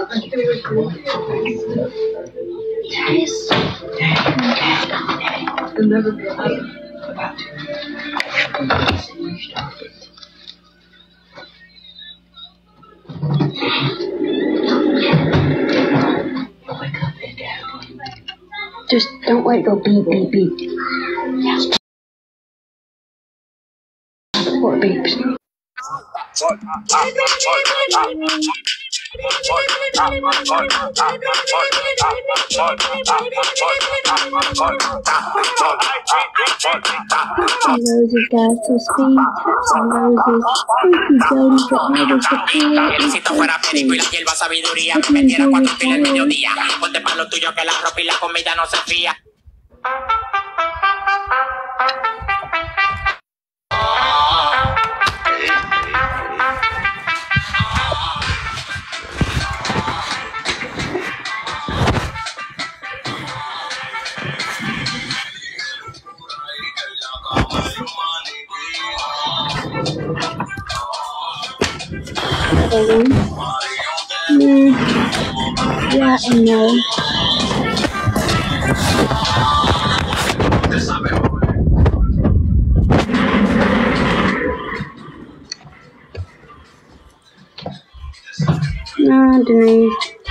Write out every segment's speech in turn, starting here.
You'll never be about to. Wake up and down. Just don't let it go beep, beep, beep. Before it beeps. Roses, guys, so speed, taps on roses. Thank you, Jody, for all the support. Si esto fuera perico y la hierba sabiduría, me diera cuatro pilas al mediodía. Ponte pa' lo tuyo que la ropa y la comida no se fía. Yeah, and no. No, Denise.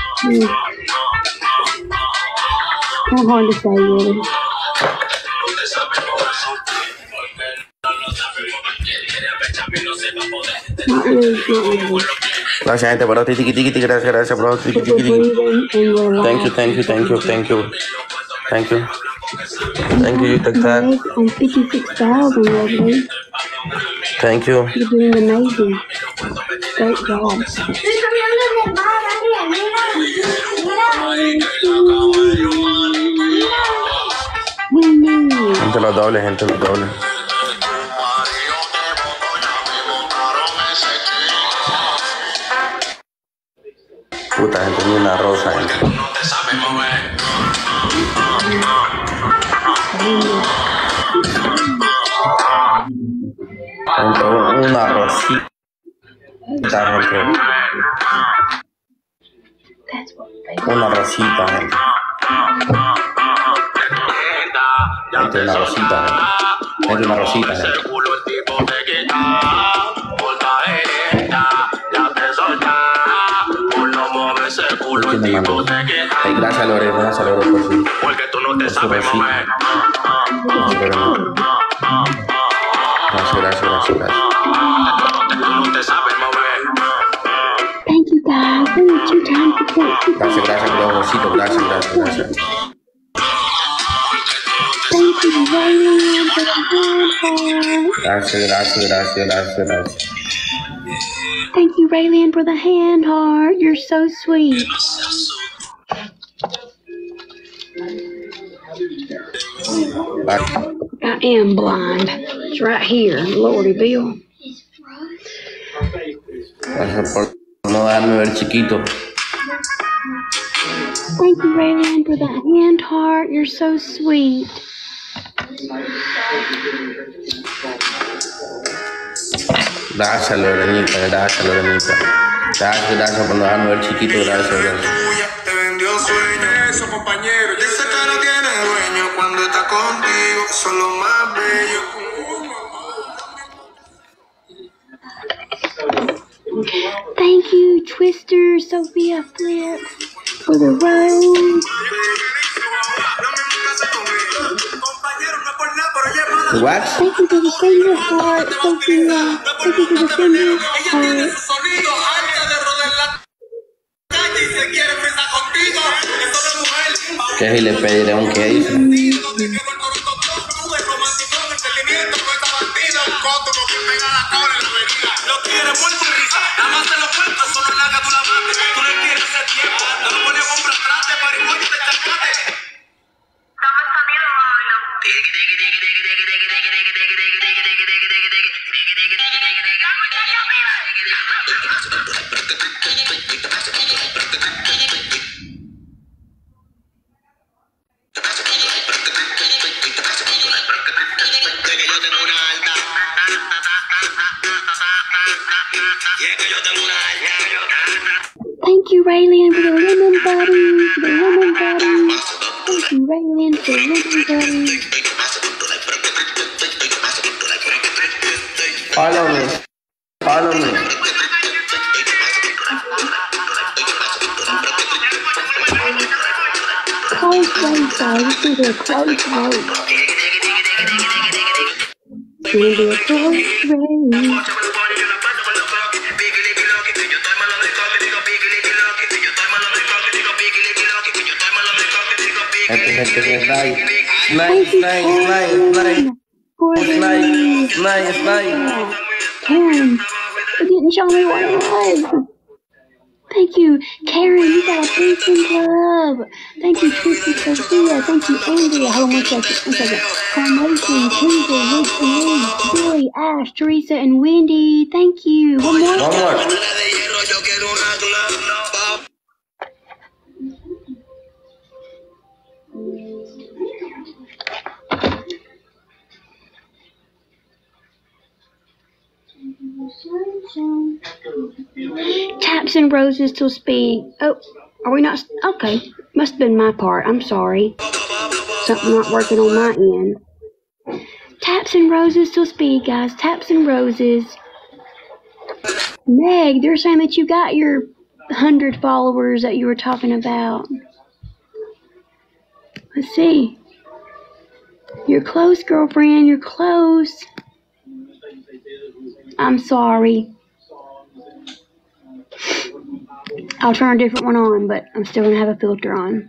Kind of hard to say, really. Not really. Gracias, gente, bro. Tiki, gracias, bro. Tiki. Thank you. Thank you, TikTok. On 56,000, lovely. Thank you. You're doing amazing. Great job. Gente, los dobles. Puta, gente, ni una rosa, gente. Una rosita, gente. Una rosita, gente. Gente, una rosita, gente. Gente, una rosita, gente. Gracias, Lore, por su. Porque tú no te sabes mover. Gracias. No te sabes mover. Thank you, guys. Thank you, time. Gracias, Globocito. Gracias. Thank you, Raylan, for the Gracias. Thank you, Raylan, for the hand heart. You're so sweet. I am blind. It's right here, Lordy Bill. Gracias por no darme ver chiquito. Thank you, Raylan, for the hand heart. You're so sweet. Gracias, Lorenita. Gracias por no darme ver chiquito. Gracias. Te vendió sueño. Eso, compañero. Esa cara tiene dueño cuando está contigo. Son lo más bello. Thank you, Twister, Sophia Flips, for the rose. What? Thank you for the finger heart, Sophia. Thank you for the finger heart. ¿Qué? Y le pediré un case. Thank you, Raylan, for the lemon body, for the lemon body. Thank you, Raylan, for the lemon body. Follow me. Follow me. Close race, guys. Let's do the close race. Do the close race. Nice. Karen, you didn't show me what it was. Thank you, Karen. You got a Princeton Club. Thank you, Tracy Sophia. Thank you, Andrea. Hold on one second. Carnation, Kendra, Luke, Billy, Ash, Teresa, and Wendy. Thank you. One more. Taps and roses till speed. Oh, are we not? Okay, must have been my part. I'm sorry. Something not working on my end. Taps and roses till speed, guys. Taps and roses. Meg, they're saying that you got your 100 followers that you were talking about. Let's see. You're close, girlfriend. You're close. I'm sorry. I'll turn a different one on, but I'm still going to have a filter on.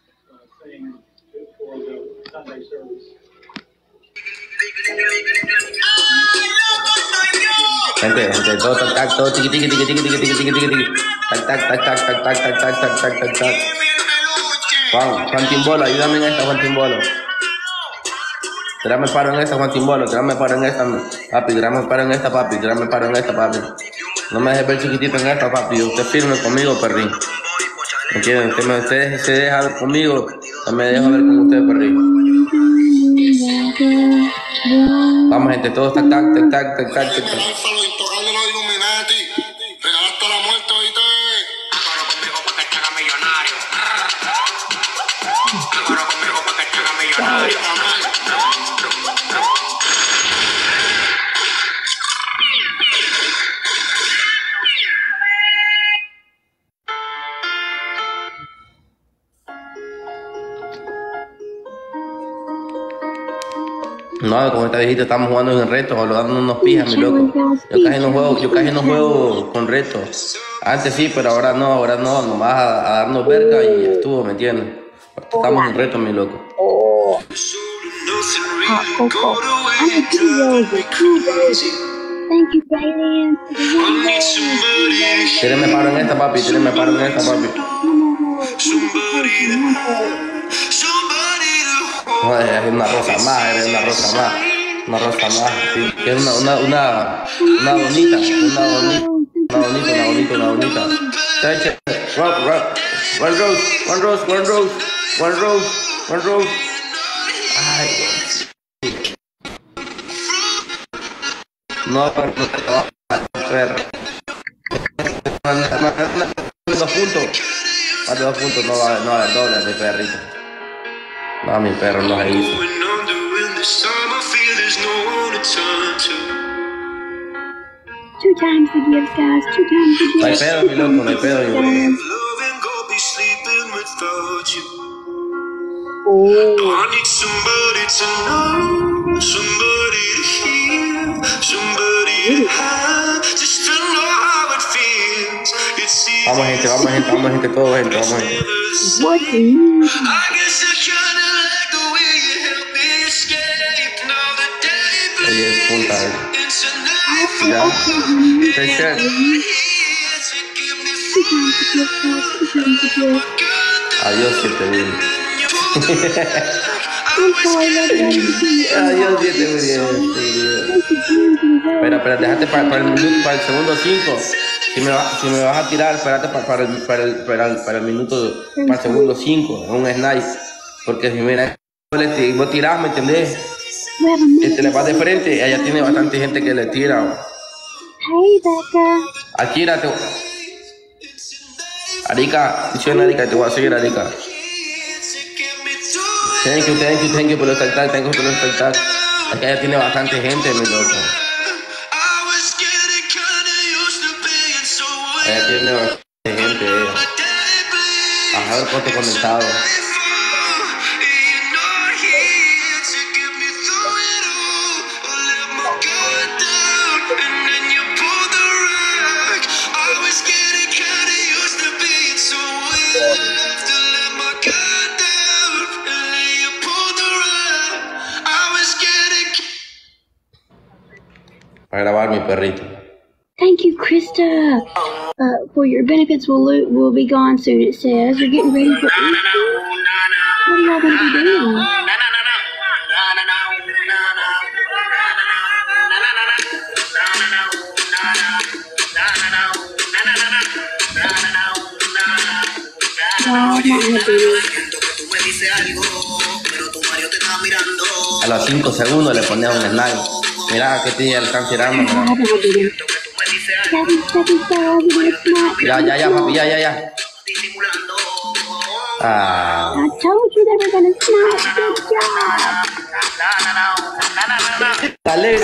Gente, todo tac, todo tiqui. Tac. Juan Timbolo, ayúdame en esta, Juan Timbolo. Tírame paro en esta, Juan Timbolo, tírame paro en esta, papi, tírame paro en esta, papi. No me dejes ver chiquitito en esta, papi. Usted firme conmigo, perrín. ¿Me quieren? Usted se deja ver conmigo, yo me dejo ver con usted, perrín. Vamos, gente, todos tac. No, como esta viejita estamos jugando en retos o dando unos pijas, mi loco. Yo casi no juego con retos. Antes sí, pero ahora no, nomás a darnos verga y estuvo, ¿me entiendes? Estamos en retos, mi loco. Thank you, Raylan. Tírenme paro en esta, papi. No, es una rosa más, sí, que es una bonita. One rose. Ay, no, perro. Más de 2 puntos, no va a haber doble de perrito. No, mi perro no se hizo. Two times the gifts, guys. No hay pedo, mi loco, no hay pedo, mi loco. I need somebody to know, somebody to hear, somebody to have, just to know how it feels. It's easy. Vamos gente, todo gente. What do you? I guess I kinda like the way you help me escape. Now the day Oye, es punta, it's a night for ya. me. Take care. Adiós, 7 bien. Adiós, 7 bien. Espera, déjate para el segundo 5. Si me vas a tirar, espérate para el minuto, para el segundo 5, un snipe. Porque si mira, vos tirás, ¿me entendés? Le vas de frente, allá tiene bastante gente que le tira. Hey, Becca. Arica, diciendo Arica, te voy a seguir, Arica. Thank you por los tag, thank you por los tag. Acá ya tiene bastante gente, mi loco. Allá tiene bastante gente, A ver cuánto conectado. Para grabar mi perrito. Thank you, Krista. For your benefits will be gone soon. It says you're getting ready for Easter. What are y'all gonna be doing? A los 5 segundos le pones un slide. Mira que tiene el están tirando. Ya, papi, ya. Ah. I told you they were gonna snap. Good job. Alegre,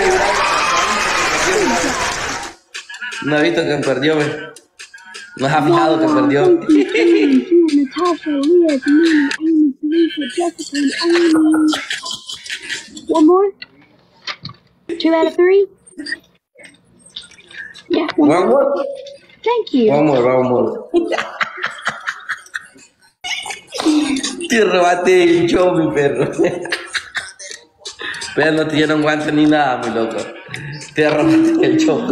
no he visto que perdió, no has fijado que perdió. Natasha, Leah, Janine, Amy, Felicia, Jessica, and Amy. One more? 2 out of 3? Yeah. One more. Thank you. One more. Te robaste el show, mi perro. Pero no te dieron guantes ni nada, mi loco. Te robaste el show.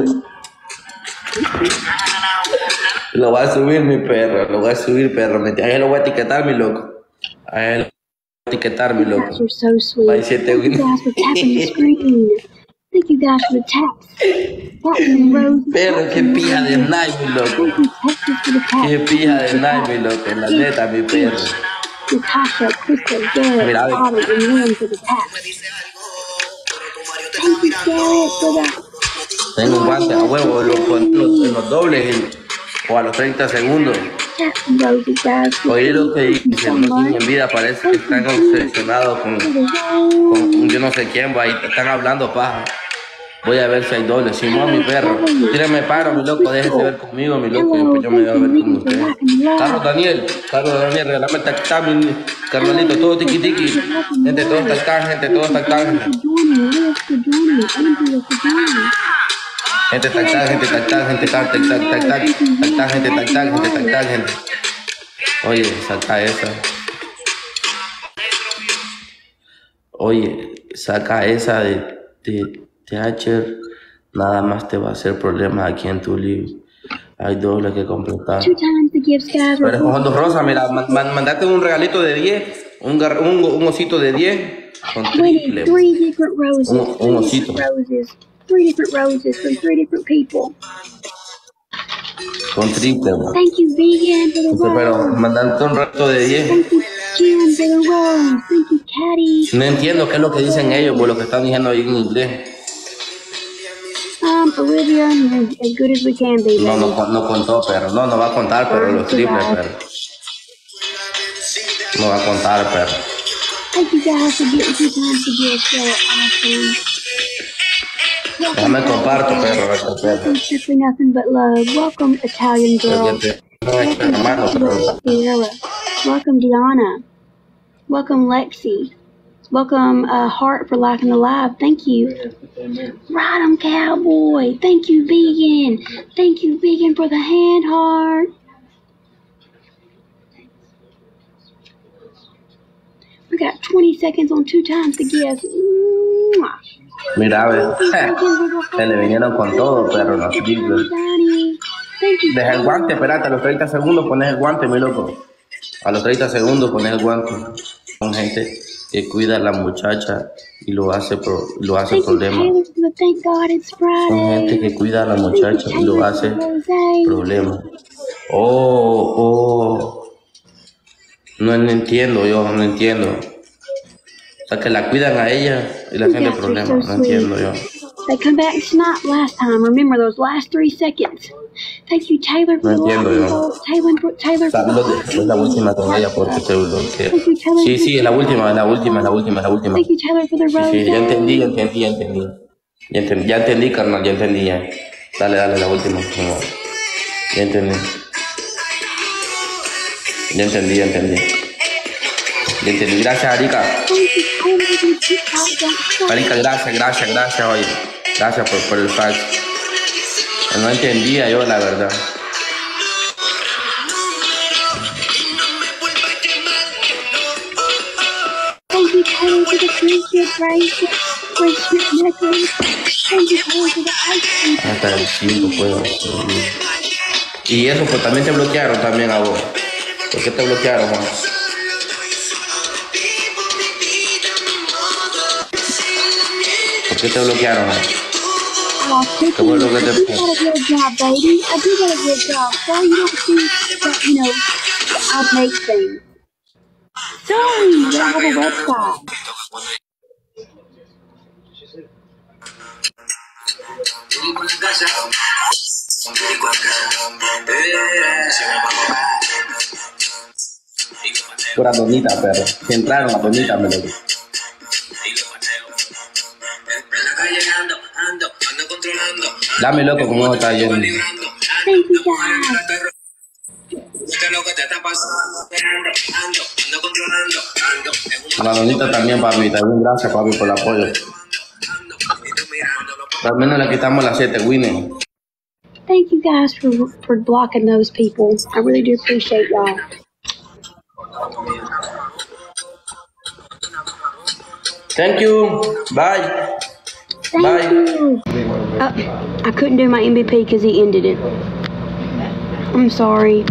Lo voy a subir, mi perro. Lo voy a subir, perro. A él lo voy a etiquetar, mi loco. A él lo voy a etiquetar, mi loco. You're so sweet. Bye, 7 Thank you guys for tapping the screen. Thank you guys for the taps. Taps and roses. Perro, qué pija de night, mi loco. Thank you, Texas, for the taps. Qué pija de night, mi loco. La neta, mi perro. Natasha, Krista, Garrett, Mira, Autumn, and Lynn for the taps. Thank you, Garrett, for the... Tengo un guante a huevo en los dobles o a los 30 segundos. Taps and roses, guys. Oye lo que dicen, no tienen vida, parece que están obsesionados con yo no sé quién, ahí están hablando paja. Voy a ver si hay dobles. Simón, mi perro, tírame paro, mi loco, déjese ver conmigo, mi loco, y después yo me voy a ver con usted. Carlos Daniel, regálame el tactán, mi carnalito, todo tiki tiki. Gente, todo tactán, gente. Gente tactán, gente. Oye, saca esa de Thatcher, nada más te va a hacer problemas aquí en tu libro. Hay doble que completar. 2 times the gifts, guys. Pero escogiendo rosa, mira, mandate un regalito de 10, un osito de 10 con triple. 3 different roses. Un osito. 3 different roses from 3 different people. Con triple, bro. Thank you, Vegan, for the rose. Pero mandarte un reto de 10. Thank you, Jen, for the rose. Thank you, Caddy. No entiendo qué es lo que dicen ellos, por lo que están diciendo ahí en inglés. Olivia, as good as we can be. No contó, pero no va a contar, pero los triples, pero. No va a contar, pero. Thank you guys for getting 2 times to get so awesome. Déjame comparto, perro. Welcome, simply nothing but love. Welcome, Italian girl. Welcome, Sierra. Welcome, Diana. Welcome, Lexi. Welcome, Heart, for liking the live. Thank you. Ride 'em, cowboy. Thank you, Vegan. Thank you, Vegan, for the hand heart. We got 20 seconds on 2 times to give. Mwah. Mira, a ver. Se le vinieron con todo, perro, los triples. Deja el guante, espérate, a los 30 segundos pones el guante, mi loco. A los 30 segundos pones el guante. Son gente que cuida a la muchacha y lo hace problema. Son gente que cuida a la muchacha y lo hace problema. No entiendo, no entiendo. O sea, que la cuidan a ella y le hacen el problema. No entiendo yo. They come back and snap last time. Remember those last 3 seconds. Thank you, Taylor, for No the entiendo yo. lightning bolt. Taylor for the Es la última todavía porque se bloquea. Thank you, Taylor. Sí, sí, es la última, es la última, es la última, es la última. Thank you, Taylor, for the Sí, rose. sí, ya entendí, ya entendí, ya entendí. Ya entendí, carnal, ya entendí ya. Dale, dale, la última. No, ya entendí. Ya entendí, ya entendí. Ya entendí. Gracias, Arica. Arica, gracias, oye. Gracias por el fax. No entendía yo, la verdad. Thank you, Taylor, for the friendship bracelet. Friendship necklace. Thank you, Taylor, for the ice cream. Hasta el 5 puedo. Y eso, pues también te bloquearon también a vos. ¿Por qué te bloquearon, Juan? ¿Por qué te bloquearon, Juan? Cookie, ¿Qué fue lo que te I did a good job, baby. I did a good job. Sorry you don't see that, I make things. Sorry, you don't have a website. Pura donita, perro. Si entraron a donita, me lo digo. Dame loco, ¿cómo está yendo? Thank you, guys. A la donita también, papi. También gracias, papi, por el apoyo. Al menos le quitamos las 7 winners. Thank you guys for blocking those people. I really do appreciate y'all. Thank you. Bye. Thank Bye. you. I couldn't do my MVP because he ended it. I'm sorry.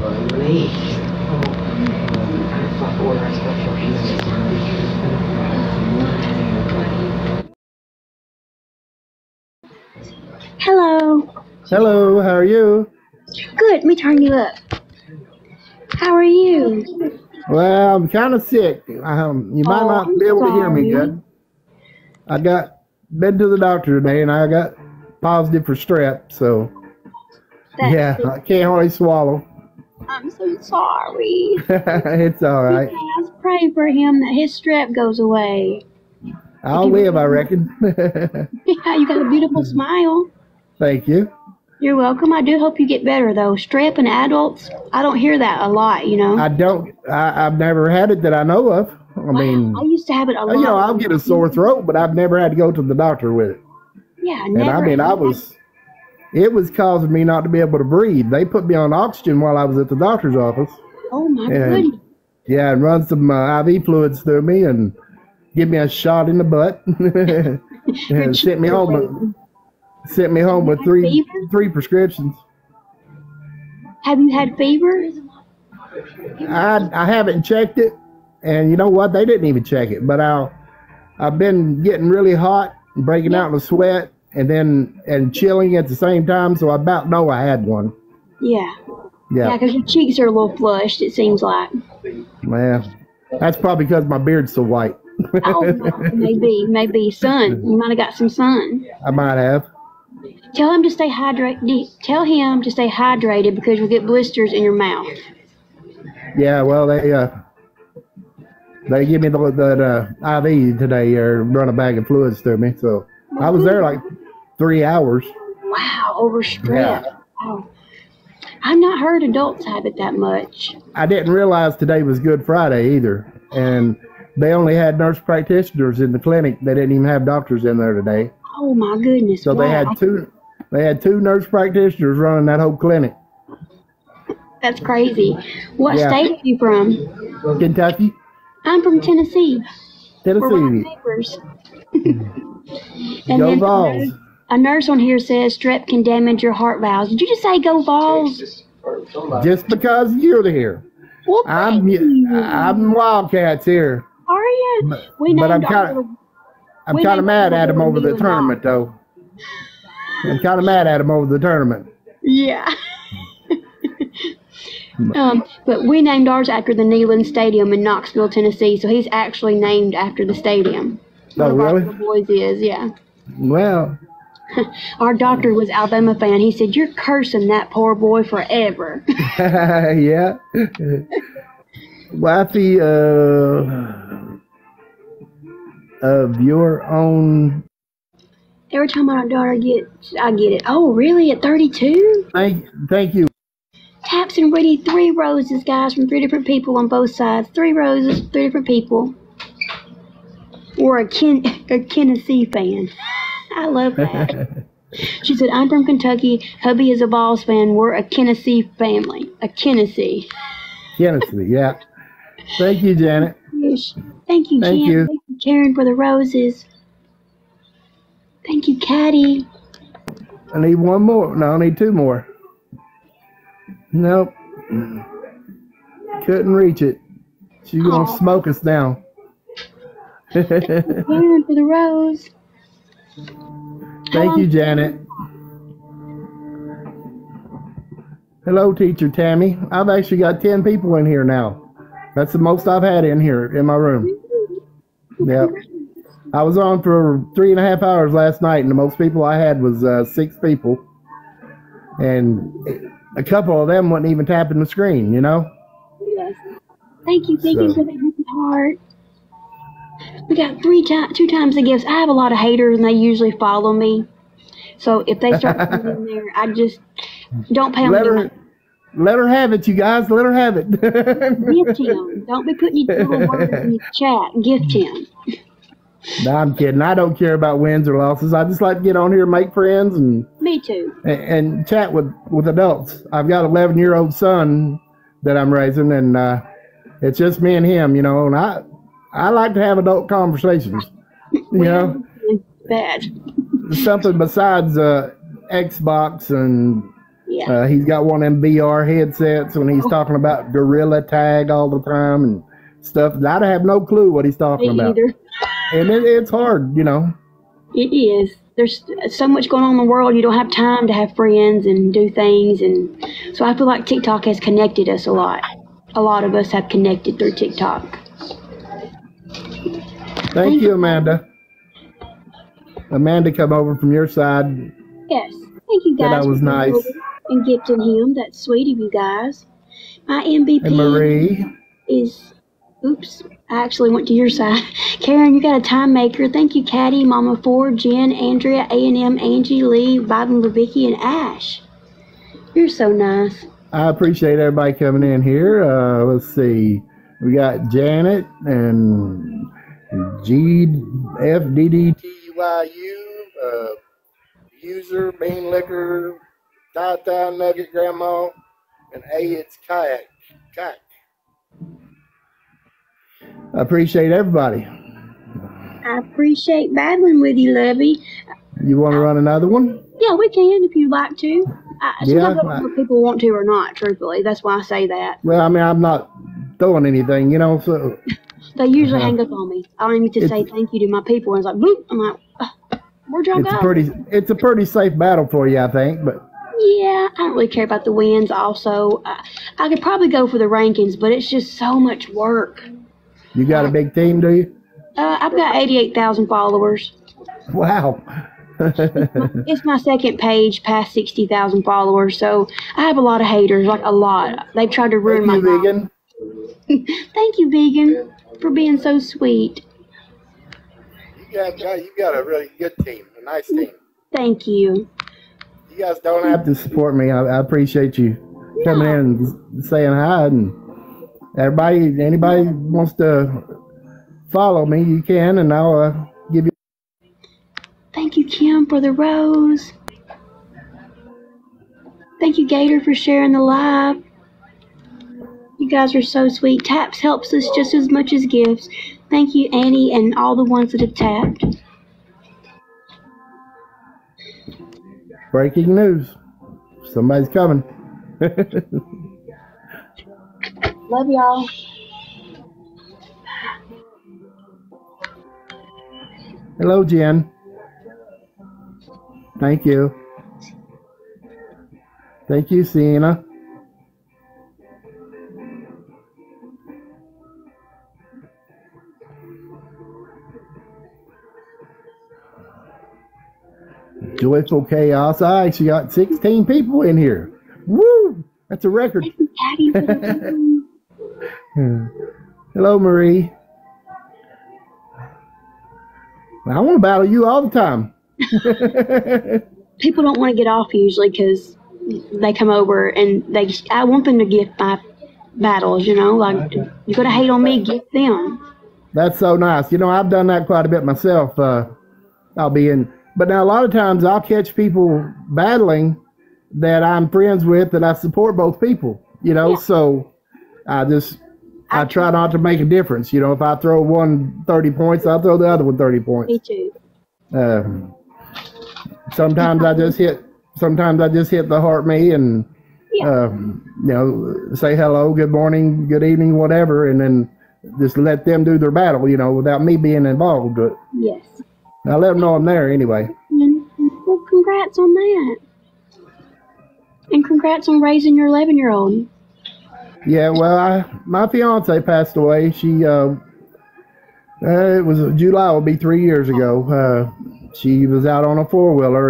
Hello. Hello, how are you? Good. Let me turn you up. How are you? Well, I'm kind of sick. You might not I'm be able to hear me sorry. good. I been to the doctor today, and I got positive for strep. So yeah, I can't hardly swallow. I'm so sorry. It's all right. Let's pray for him that his strep goes away. I'll live, I reckon. Yeah, you got a beautiful smile. Thank you. You're welcome. I do hope you get better, though. Strep in adults, I don't hear that a lot, I've never had it that I know of. I mean, I used to have it a lot. I'll get a sore throat, but I've never had to go to the doctor with it. Yeah, And never. it was causing me not to be able to breathe. They put me on oxygen while I was at the doctor's office. Oh, my And goodness. yeah, and run some IV fluids through me and give me a shot in the butt. And sent me home with three prescriptions. Have you had fever? I haven't checked it, and you know what? They didn't even check it. But I've been getting really hot, breaking out in a sweat, and chilling at the same time. So I about know I had one. Yeah. Yeah. Yeah, because your cheeks are a little flushed, it seems like. Well, that's probably because my beard's so white. Oh, maybe. Sun. You might have got some sun. I might have. Tell him to stay hydrated. Tell him to stay hydrated because you'll get blisters in your mouth. Yeah, well, they give me the IV today, or run a bag of fluids through me. So I was there like 3 hours. Wow, over strep. Yeah. Wow. I've not heard adults have it that much. I didn't realize today was Good Friday either, and they only had nurse practitioners in the clinic. They didn't even have doctors in there today. Oh my goodness! So wow. they had two nurse practitioners running that whole clinic. That's crazy. What Yeah. state are you from? Kentucky, I'm from Tennessee. We're right Tennessee. neighbors. Go then Vols. a nurse on here says strep can damage your heart valves. Did you just say go Vols? Just because you're here. Well, I'm Wildcats here. are you? But I'm kind of mad at them over the tournament, though. I'm kind of mad at them over the tournament. Yeah. But we named ours after the Neyland Stadium in Knoxville, Tennessee. So he's actually named after the stadium. Oh, One of our really? little boys is, yeah. Well, Our doctor was Alabama fan. He said, "You're cursing that poor boy forever." Yeah. Wifey, of your own. Every time my daughter gets, I get it. Oh, really? At 32? Thank you. Taps and ready 3 roses, guys, from 3 different people on both sides. 3 roses, 3 different people. Or a Tennessee fan. I love that. She said, "I'm from Kentucky. Hubby is a Vols fan. We're a Tennessee family." A Tennessee. Tennessee, yeah. Thank you, Janet. Yes. Thank you, Thank Jen. you. Thank you, Karen, for the roses. Thank you, Caddy. I need one more. No, I need 2 more. Nope. Couldn't reach it. She's going to Aw. smoke us down. Karen for the rose. Thank you, Janet. Hello, Teacher Tammy. I've actually got 10 people in here now. That's the most I've had in here in my room. Yep. I was on for 3.5 hours last night, and the most people I had was 6 people. And a couple of them wouldn't even tapping the screen, you know? Yes. Thank you for So- the heart. We got 2 times the gifts. I have a lot of haters, and they usually follow me. So if they start coming in there, I just don't pay them. Let her have it, you guys. Let her have it. Gift him. Don't be putting your little words in the chat. Gift him. No, I'm kidding. I don't care about wins or losses. I just like to get on here, make friends, and Me too. and chat with adults. I've got an 11-year-old son that I'm raising, and it's just me and him, you know. And I like to have adult conversations, you know, Bad. something besides Xbox, and Yeah. he's got one of them VR headsets, and he's talking about Gorilla Tag all the time and stuff. I have no clue what he's talking Me about, either. and it's hard, you know. It is. There's so much going on in the world. You don't have time to have friends and do things, and so I feel like TikTok has connected us a lot. A lot of us have connected through TikTok. Thank you, Amanda. Amanda come over from your side. Yes. Thank you Said guys I was for coming nice. over and gifting him. That's sweet of you guys. My MVP And Marie. is, oops, I actually went to your side. Karen, you got a time maker. Thank you, Caddy, Mama Ford, Jen, Andrea, A&M, Angie, Lee, Bobby, Vicky, and Ash. You're so nice. I appreciate everybody coming in here. Let's see. We got Janet and GFDDTYU, User, Bean Liquor, Tata Nugget Grandma, and A, it's Kayak. Kayak. I appreciate everybody. I appreciate battling with you, Lovey. You want to run another one? Yeah, we can if you'd like to. Sometimes Yeah, I don't know if people want to or not, truthfully. That's why I say that. Well, I mean, I'm not throwing anything, you know, so They usually hang up on me. I don't even get to say It's- thank you to my people. And it's like, boop. I'm like, where'd y'all go? it's a pretty safe battle for you, I think, but Yeah, I don't really care about the wins also. I could probably go for the rankings, but it's just so much work. you got a big team, do you? I've got 88,000 followers. Wow. It's my second page past 60,000 followers, so I have a lot of haters, like a lot. They've tried to ruin Thank my you, life. Vegan. Thank you, Vegan, for being so sweet. You got a really good team, a nice team. Thank you. You guys don't have to support me. I appreciate you coming in and saying hi. And anybody wants to follow me, you can, and I'll give you. Thank you, Kim, for the rose. Thank you, Gator, for sharing the live. You guys are so sweet. Taps helps us just as much as gifts. Thank you, Annie, and all the ones that have tapped. Breaking news. Somebody's coming. Love y'all. Hello, Jen. Thank you. Thank you, Sienna. Joyful Chaos. I actually got 16 people in here. Woo! That's a record. Thank you, Patty, for the Hello, Marie. I want to battle you all the time. People don't want to get off usually because they come over and I want them to gift my battles, you know, like you're going to hate on me, gift them. That's so nice. You know, I've done that quite a bit myself. I'll be in, but now a lot of times I'll catch people battling that I'm friends with that I support both people, you know, so I try not to make a difference. You know, if I throw one 30 points, I'll throw the other one 30 points. Me too. Sometimes I just hit the heart me and, you know, say hello, good morning, good evening, whatever, and then just let them do their battle, you know, without me being involved. But Yes. I let them know I'm there anyway. Well, congrats on that. And congrats on raising your 11-year-old. Yeah, well, my fiance passed away. She, it was July, will be 3 years ago. She was out on a four-wheeler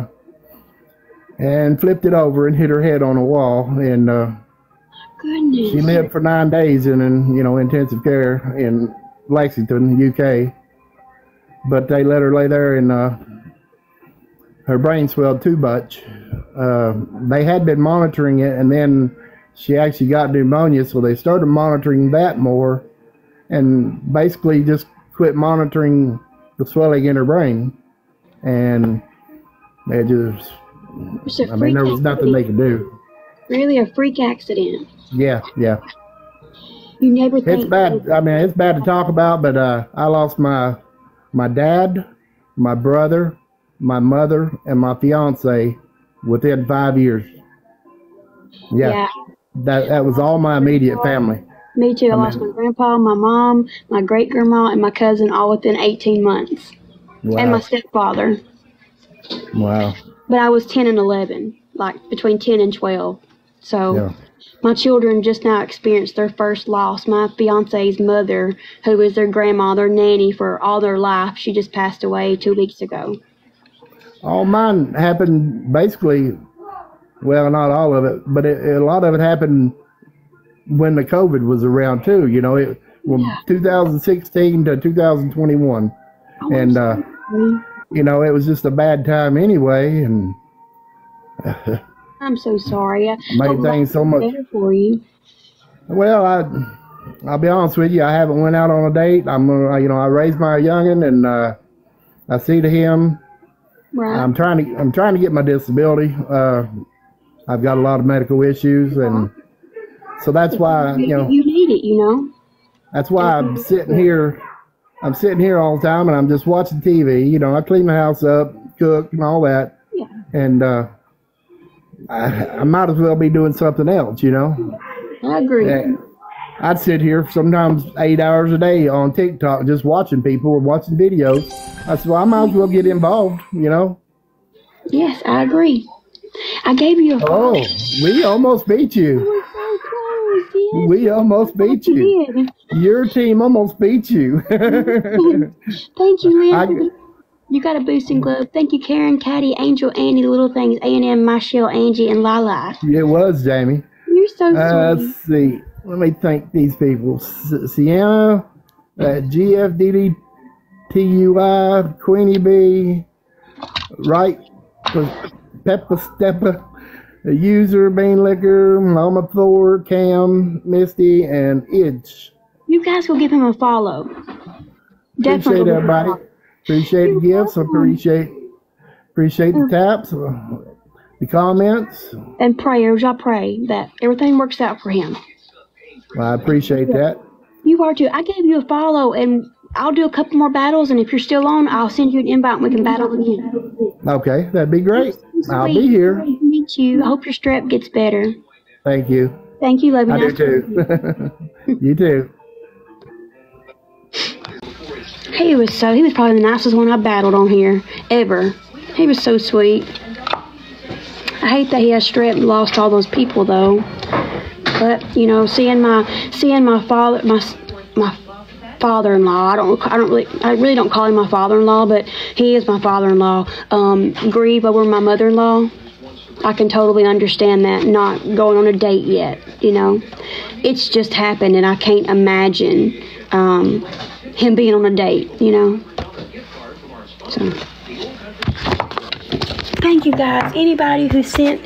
and flipped it over and hit her head on a wall. And Goodness. she lived for 9 days in intensive care in Lexington, UK. But they let her lay there, and her brain swelled too much. They had been monitoring it, and then she actually got pneumonia, so they started monitoring that more, and basically just quit monitoring the swelling in her brain. And they just, I mean, there was nothing they could do. Really, a freak accident. Yeah. You never think. It's bad. I mean, it's bad to talk about, but I lost my dad, my brother, my mother, and my fiance within 5 years. Yeah. That was all my immediate family. Me too. I lost my grandpa, my mom, my great-grandma, and my cousin all within 18 months. Wow. And my stepfather. Wow. But I was 10 and 11, like between 10 and 12. So Yeah. my children just now experienced their first loss. My fiance's mother, who was their grandma, their nanny for all their life, she just passed away 2 weeks ago. All mine happened basically, well, not all of it, but a lot of it happened when the COVID was around too. You know, from 2016 to 2021, and you know, it was just a bad time anyway, and I'm so sorry. I made things so much better for you. Well, I'll be honest with you. I haven't went out on a date. I raised my youngin, and I see to him. Right. I'm trying to get my disability. I've got a lot of medical issues, and so that's why you need it. You know. That's why I'm sitting here. I'm sitting here all the time, and I'm just watching TV. You know, I clean my house up, cook, and all that. Yeah. And I might as well be doing something else. You know. I agree. Yeah. I'd sit here sometimes 8 hours a day on TikTok just watching people and watching videos. I said, well, I might as well get involved, you know. Yes, I agree. I gave you a Oh, we almost beat you. We're so close. Yes. We almost beat you. Did. Your team almost beat you. Thank you, Lynn. You got a boosting glove. Thank you, Karen, Caddy, Angel, Andy, the Little Things, A&M, Michelle, Angie, and Lala. It was, Jamie. You're so sweet. Let's see. Let me thank these people. Sienna, GFDDTUI, Queenie B, Right, Peppa Steppa, the User, Bean Liquor, Mama Thor, Cam, Misty, and Idge. You guys go give him a follow. Appreciate everybody. Appreciate the gifts. Appreciate the taps, the comments. And prayers. I pray that everything works out for him. Well, I appreciate that. You are too. I gave you a follow, and I'll do a couple more battles, and if you're still on, I'll send you an invite and we can battle again. Okay, that'd be great. I'll be here. Nice to meet you. I hope your strep gets better. Thank you. Thank you, love you. I do too. You too. He was probably the nicest one I battled on here ever. He was so sweet. I hate that he has strep and lost all those people though. But you know, seeing my father, my father-in-law. I really don't call him my father-in-law, but he is my father-in-law. Grieve over my mother-in-law. I can totally understand that. Not going on a date yet, you know. It's just happened, and I can't imagine him being on a date, you know. So, thank you guys. Anybody who sent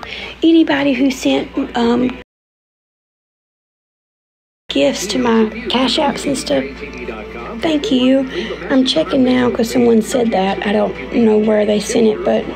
gifts to my Cash Apps and stuff. Thank you. I'm checking now because someone said that. I don't know where they sent it, but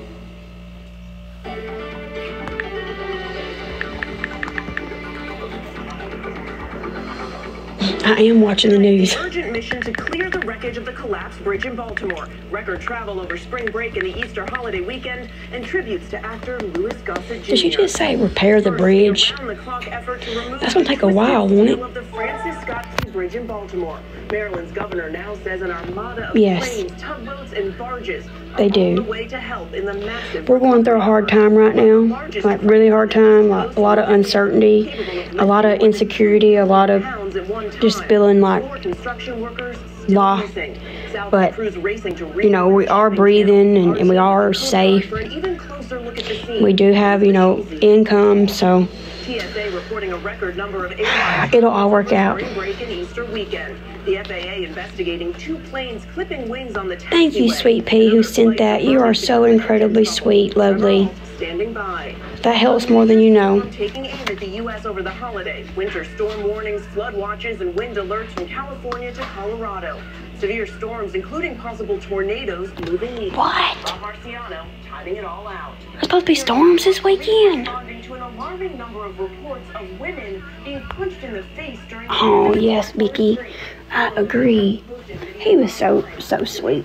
I am watching the news. Urgent mission to clear the wreckage of the collapsed bridge in Baltimore. Record travel over spring break and the Easter holiday weekend, and tributes to actor Louis Gossett Jr. Did you just say repair the bridge? That's gonna take a while, won't it? Of the Francis Scott Key Bridge in Baltimore. Maryland's governor now says an armada of Yes. planes, tugboats, and barges They are do. on the way to help in the massive. We're going through a hard time right now, like really hard time, like a lot of uncertainty, a lot of insecurity, a lot of just feeling like law. But, you know, we are breathing and we are safe. We do have, you know, income, so TSA reporting a record number of it'll all work out. spring break and Easter weekend. The FAA investigating 2 planes clipping wings on the taxiway. Thank you, Sweet Pea, who sent that. You are so incredibly sweet, lovely. Standing by. That helps more than you know. Taking aim at the U.S. over the holiday. Winter storm warnings, flood watches, and wind alerts from California to Colorado. Severe storms, including possible tornadoes, moving east. What? Bob Marciano timing it all out. There's supposed to be storms this weekend. Responding to an alarming number of reports of women being punched in the face during. Oh, yes, Vicky. I agree. He was so sweet.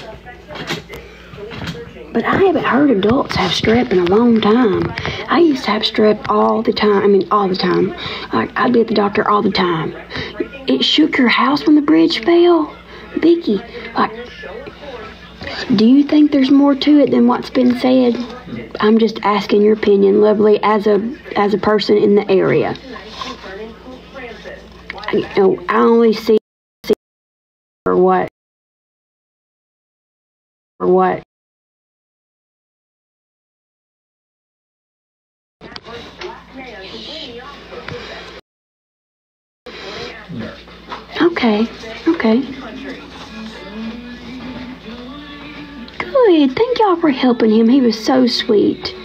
But I haven't heard adults have strep in a long time. I used to have strep all the time. I mean, all the time. Like, I'd be at the doctor all the time. It shook your house when the bridge fell? Vicky, like, do you think there's more to it than what's been said? I'm just asking your opinion, lovely, as a person in the area. I only see or what. Okay. Good. Thank y'all for helping him. He was so sweet.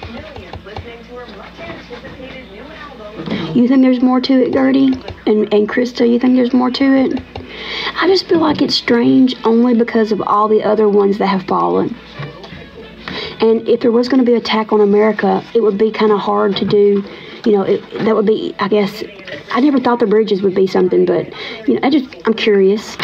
You think there's more to it, Gertie? And Krista, you think there's more to it? I just feel like it's strange only because of all the other ones that have fallen. And if there was going to be an attack on America, it would be kind of hard to do. You know, that would be, I guess, I never thought the bridges would be something, but, you know, I'm curious.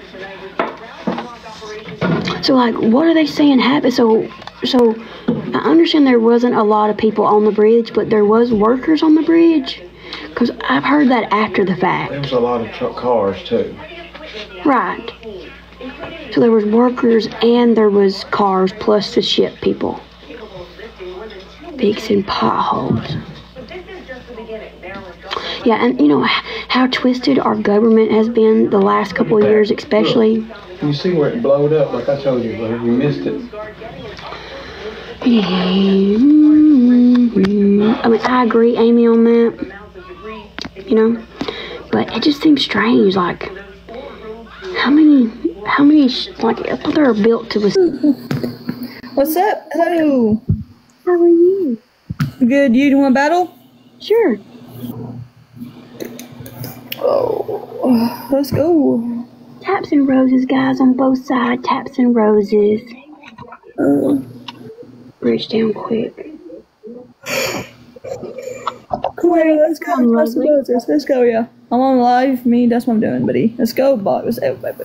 So, like, what are they saying happened? So I understand there wasn't a lot of people on the bridge, but there was workers on the bridge? Because I've heard that after the fact. There was a lot of truck cars, too. Right. So there was workers and there was cars plus the ship people. Fixing potholes. Yeah, and you know how twisted our government has been the last couple of years, especially. You see where it blowed up, like I told you, but you missed it. I mean, I agree, Amy, on that. You know, but it just seems strange. Like, how many? Like, I thought they were built to. What's up? Hello. How are you? Good. You want to battle? Sure. Oh, let's go. Taps and roses, guys, on both sides. Taps and roses. Bridge down quick. Come here, let's go. Let's go, yeah. I'm on live. That's what I'm doing, buddy. Let's go, boys.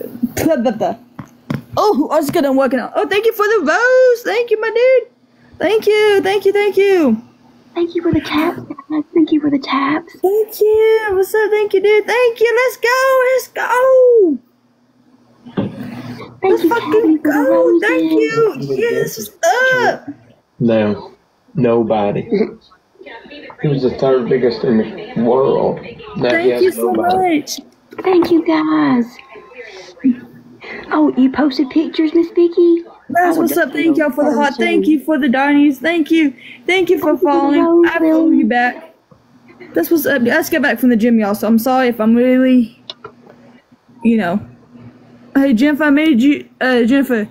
Oh, I was gonna work out. Oh, thank you for the rose. Thank you, my dude. Thank you. Thank you for the taps, guys. Thank you for the taps. Thank you. What's up? Thank you, dude. Thank you. Let's go. Let's fucking go. Thank you. Yes. What's up? No, nobody. He was the third biggest in the world. Thank you so much. Thank you, guys. Oh, you posted pictures, Miss Vicky? That's what's up. Thank y'all for the heart. Thank you for the Darnies. Thank you. Thank you for following. I follow you back. That's what's up. I just got back from the gym, y'all, so I'm sorry if I'm really, you know. Hey, Jennifer, I made you a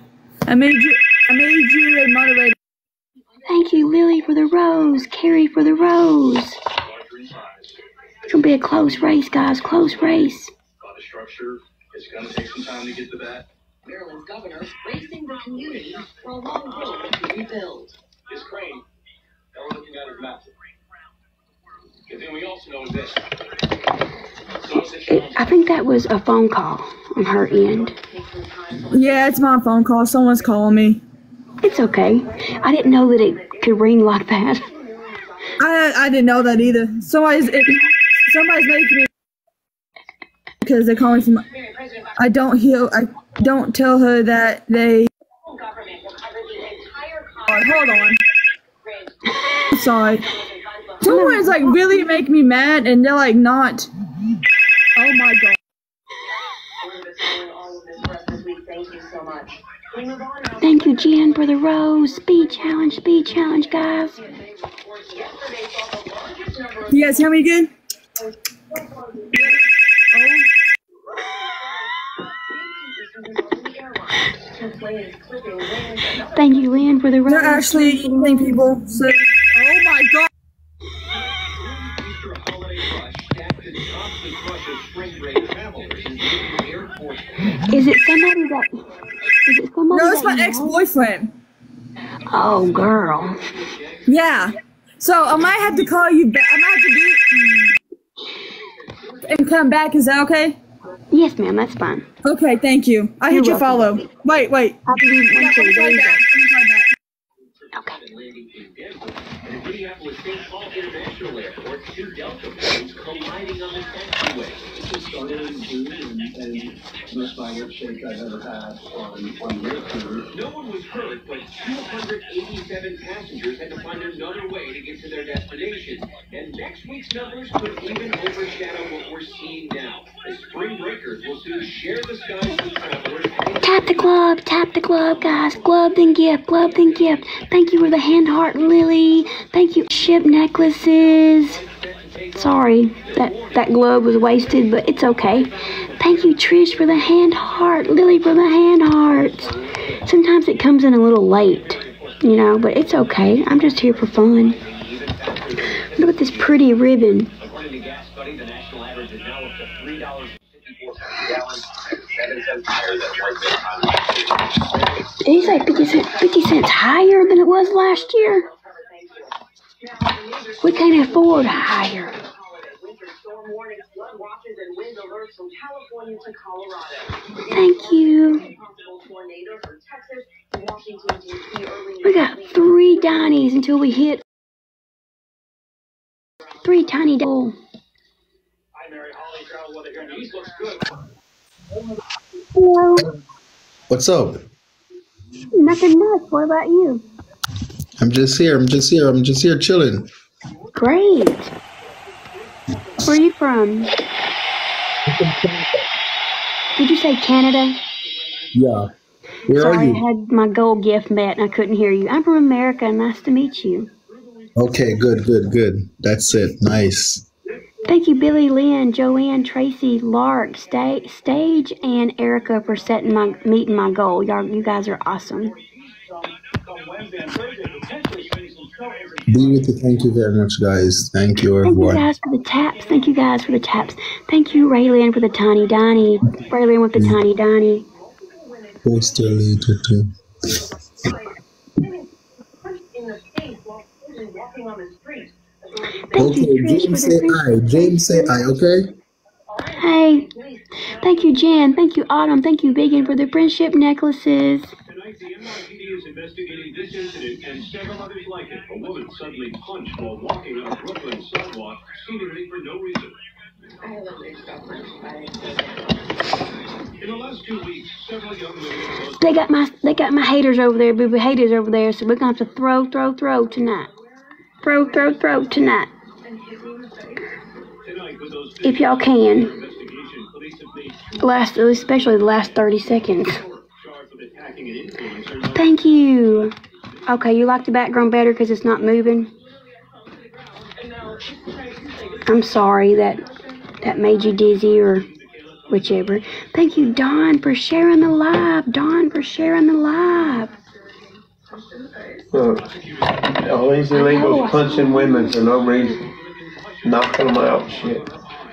moderator. Thank you, Lily, for the rose. Carrie for the rose. It's gonna be a close race, guys. Close race. The structure is going to take some time to get to that. Maryland's governor bracing the community for a long road to rebuild. This crane that we're looking at is massive. And then we also know this. I think that was a phone call on her end. Yeah, it's my phone call. Someone's calling me. It's okay. I didn't know that it could ring like that. I didn't know that either. Somebody's making me because they're calling from. I don't tell her that they. Hold on. Sorry. Someone's like really making me mad, and they're like not. Oh my god. Thank you, Jen, for the rose. Speed challenge, guys. You guys hear me good? Thank you, Lynn, for the rose. They're actually eating people. So, oh my god. Is it somebody that? No, it's my ex-boyfriend. Oh, girl. Yeah. So I might have to call you back. I might have to do and come back. Is that okay? Yes, ma'am. That's fine. Okay, thank you. I hit your follow. Wait. I'll be one second. There you go. Okay. Minneapolis St. Paul International Airport, two Delta planes colliding on the taxiway. It started in June and most violent shake I've ever had on the airport. No one was hurt, but 287 passengers had to find another way to get to their destination. And next week's numbers could even overshadow what we're seeing now. The spring breakers will soon share the skies with travelers. Tap the glove, guys. Glove then gift. Thank you for the hand heart, Lily. Thank you, ship necklaces. Sorry, that glove was wasted, but it's okay. Thank you, Trish, for the hand heart. Lily for the hand hearts. Sometimes it comes in a little late, you know, but it's okay. I'm just here for fun. Look at this pretty ribbon. According to Gas Buddy, the national average is now up to $3.54 a gallon. Did he say 50 cents higher than it was last year? We can't afford higher. Thank you. We got 3 Donnies until we hit 3 tiny double. Hello. What's up? Nothing much. What about you? I'm just here chilling. Great. Where are you from? Did you say Canada? Yeah. Where Sorry, are you? I had my gold gift met and I couldn't hear you. I'm from America. Nice to meet you. Okay, good. That's it. Nice. Thank you, Billy, Lynn, Joanne, Tracy, Lark, Stage, and Erica for meeting my goal. You guys are awesome. Be with you. Thank you very much, guys. Thank you, everyone. Thank you guys for the taps. Thank you, Raylyn, for the tiny Donnie. Raylyn with the tiny Donnie. Post her later too. Okay, James say hi. Okay? Hey. Thank you, Jan. Thank you, Autumn. Thank you, Vegan, for the friendship necklaces. Tonight, the NYPD is investigating this incident and several others like it. A woman suddenly punched while walking on a Brooklyn sidewalk, seemingly for no reason. In the last 2 weeks, several young women... They got my haters over there, boo-boo haters over there, so we're going to have to throw tonight. Throw tonight. If y'all can. Especially the last 30 seconds. Thank you. Okay, you like the background better because it's not moving? I'm sorry that made you dizzy or whichever. Thank you, Dawn, for sharing the live. Dawn, for sharing the live. All these illegals punching women for no reason. Knocking them out and shit.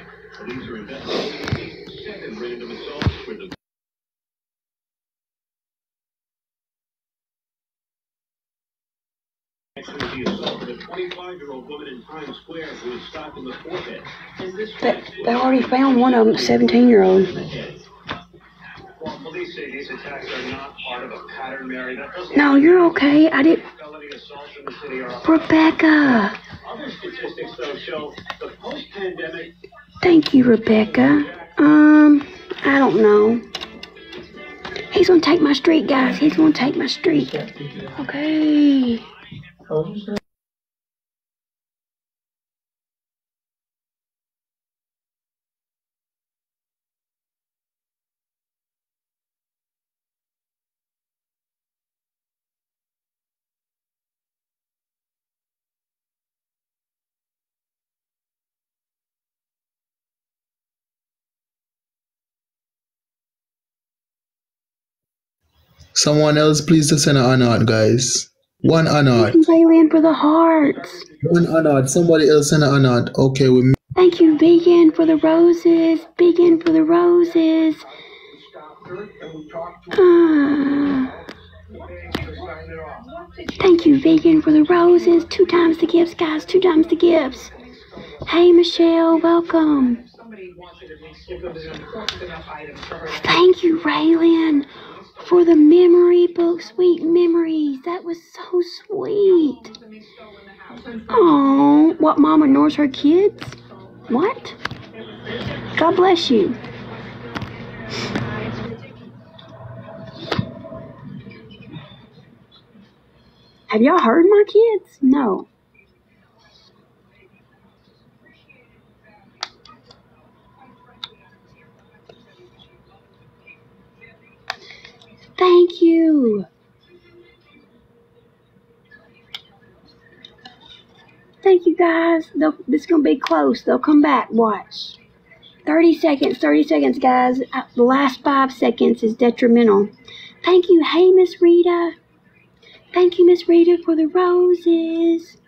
They already found one of them, 17-year-old. No, you're okay. I did. Rebecca. Thank you, Rebecca. I don't know. He's gonna take my streak, guys. He's gonna take my streak. Okay. Someone else, please, to send an honor, guys. One honor. Playland for the hearts. One honor. Somebody else send an honor. Okay, we. Thank you, Vegan, for the roses. Vegan for the roses. Thank you, Vegan, for the roses. 2 times the gifts, guys. 2 times the gifts. Hey, Michelle, welcome. Thank you, Raylan, for the memory book. Sweet memories. That was so sweet. Oh, what, mom ignores her kids? What? God bless you. Have y'all heard my kids? No. Thank you. Thank you, guys. This is going to be close. They'll come back. Watch. 30 seconds. 30 seconds, guys. The last 5 seconds is detrimental. Thank you. Hey, Miss Rita. Thank you, Miss Rita, for the roses.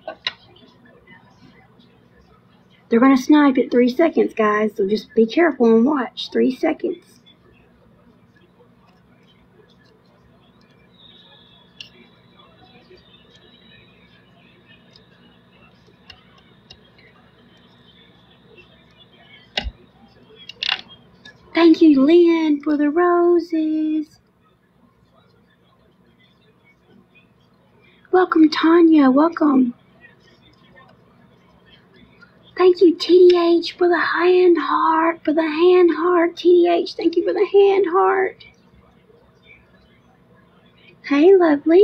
They're going to snipe at 3 seconds, guys. So just be careful and watch. 3 seconds. Thank you, Lynn, for the roses. Welcome, Tanya. Welcome. Thank you, TDH, for the hand heart. For the hand heart, TDH. Thank you for the hand heart. Hey, lovely.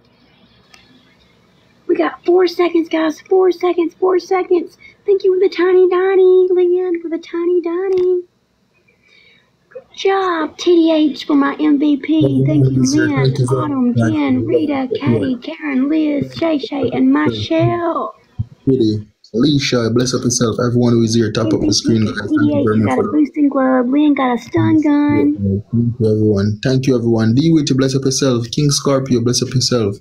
We got 4 seconds, guys. 4 seconds. 4 seconds. Thank you for the tiny Donnie, Lynn, for the tiny Donnie. Good job, TDH, for my MVP. Thank you, Lynn, Autumn, Ken, Rita, Katie, Karen, Liz, Shay Shay, and Michelle. Kitty, Alicia, bless up yourself. Everyone who is here, top up the screen, guys. Thank you very much. Got a boosting glove. Lynn got a stun gun. Thank you, everyone. Thank you, everyone. D-Witch, bless up yourself. King Scorpio, bless up yourself.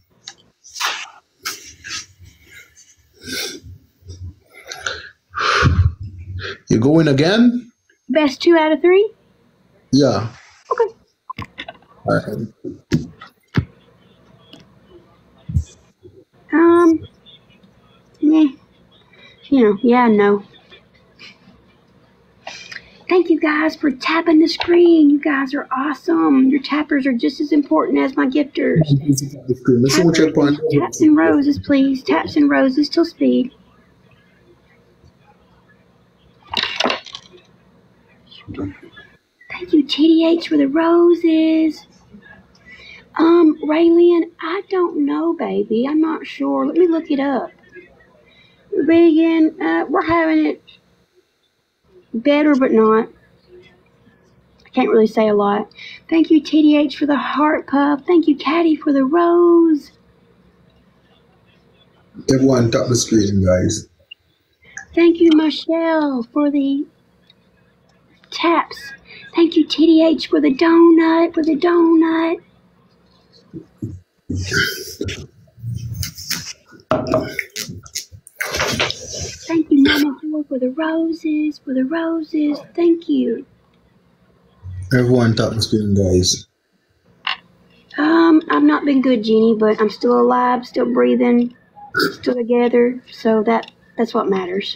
You going again? Best 2 out of 3? Yeah. Okay. All right. Yeah. You know, yeah, no. Thank you guys for tapping the screen. You guys are awesome. Your tappers are just as important as my gifters. Taps and roses, please. Taps and roses till speed. Thank you, TDH, for the roses. Raylene, I don't know, baby. I'm not sure. Let me look it up. Vegan, we're having it. Better, but not. I can't really say a lot. Thank you, TDH, for the heart puff. Thank you, Caddy, for the rose. Everyone, tap the screen, guys. Thank you, Michelle, for the taps. Thank you, TDH, for the donut, Thank you, Mama Ho, for the roses, Thank you. Everyone, tap the screen, guys. I've not been good, Jeannie, but I'm still alive, still breathing, still together, so that's what matters.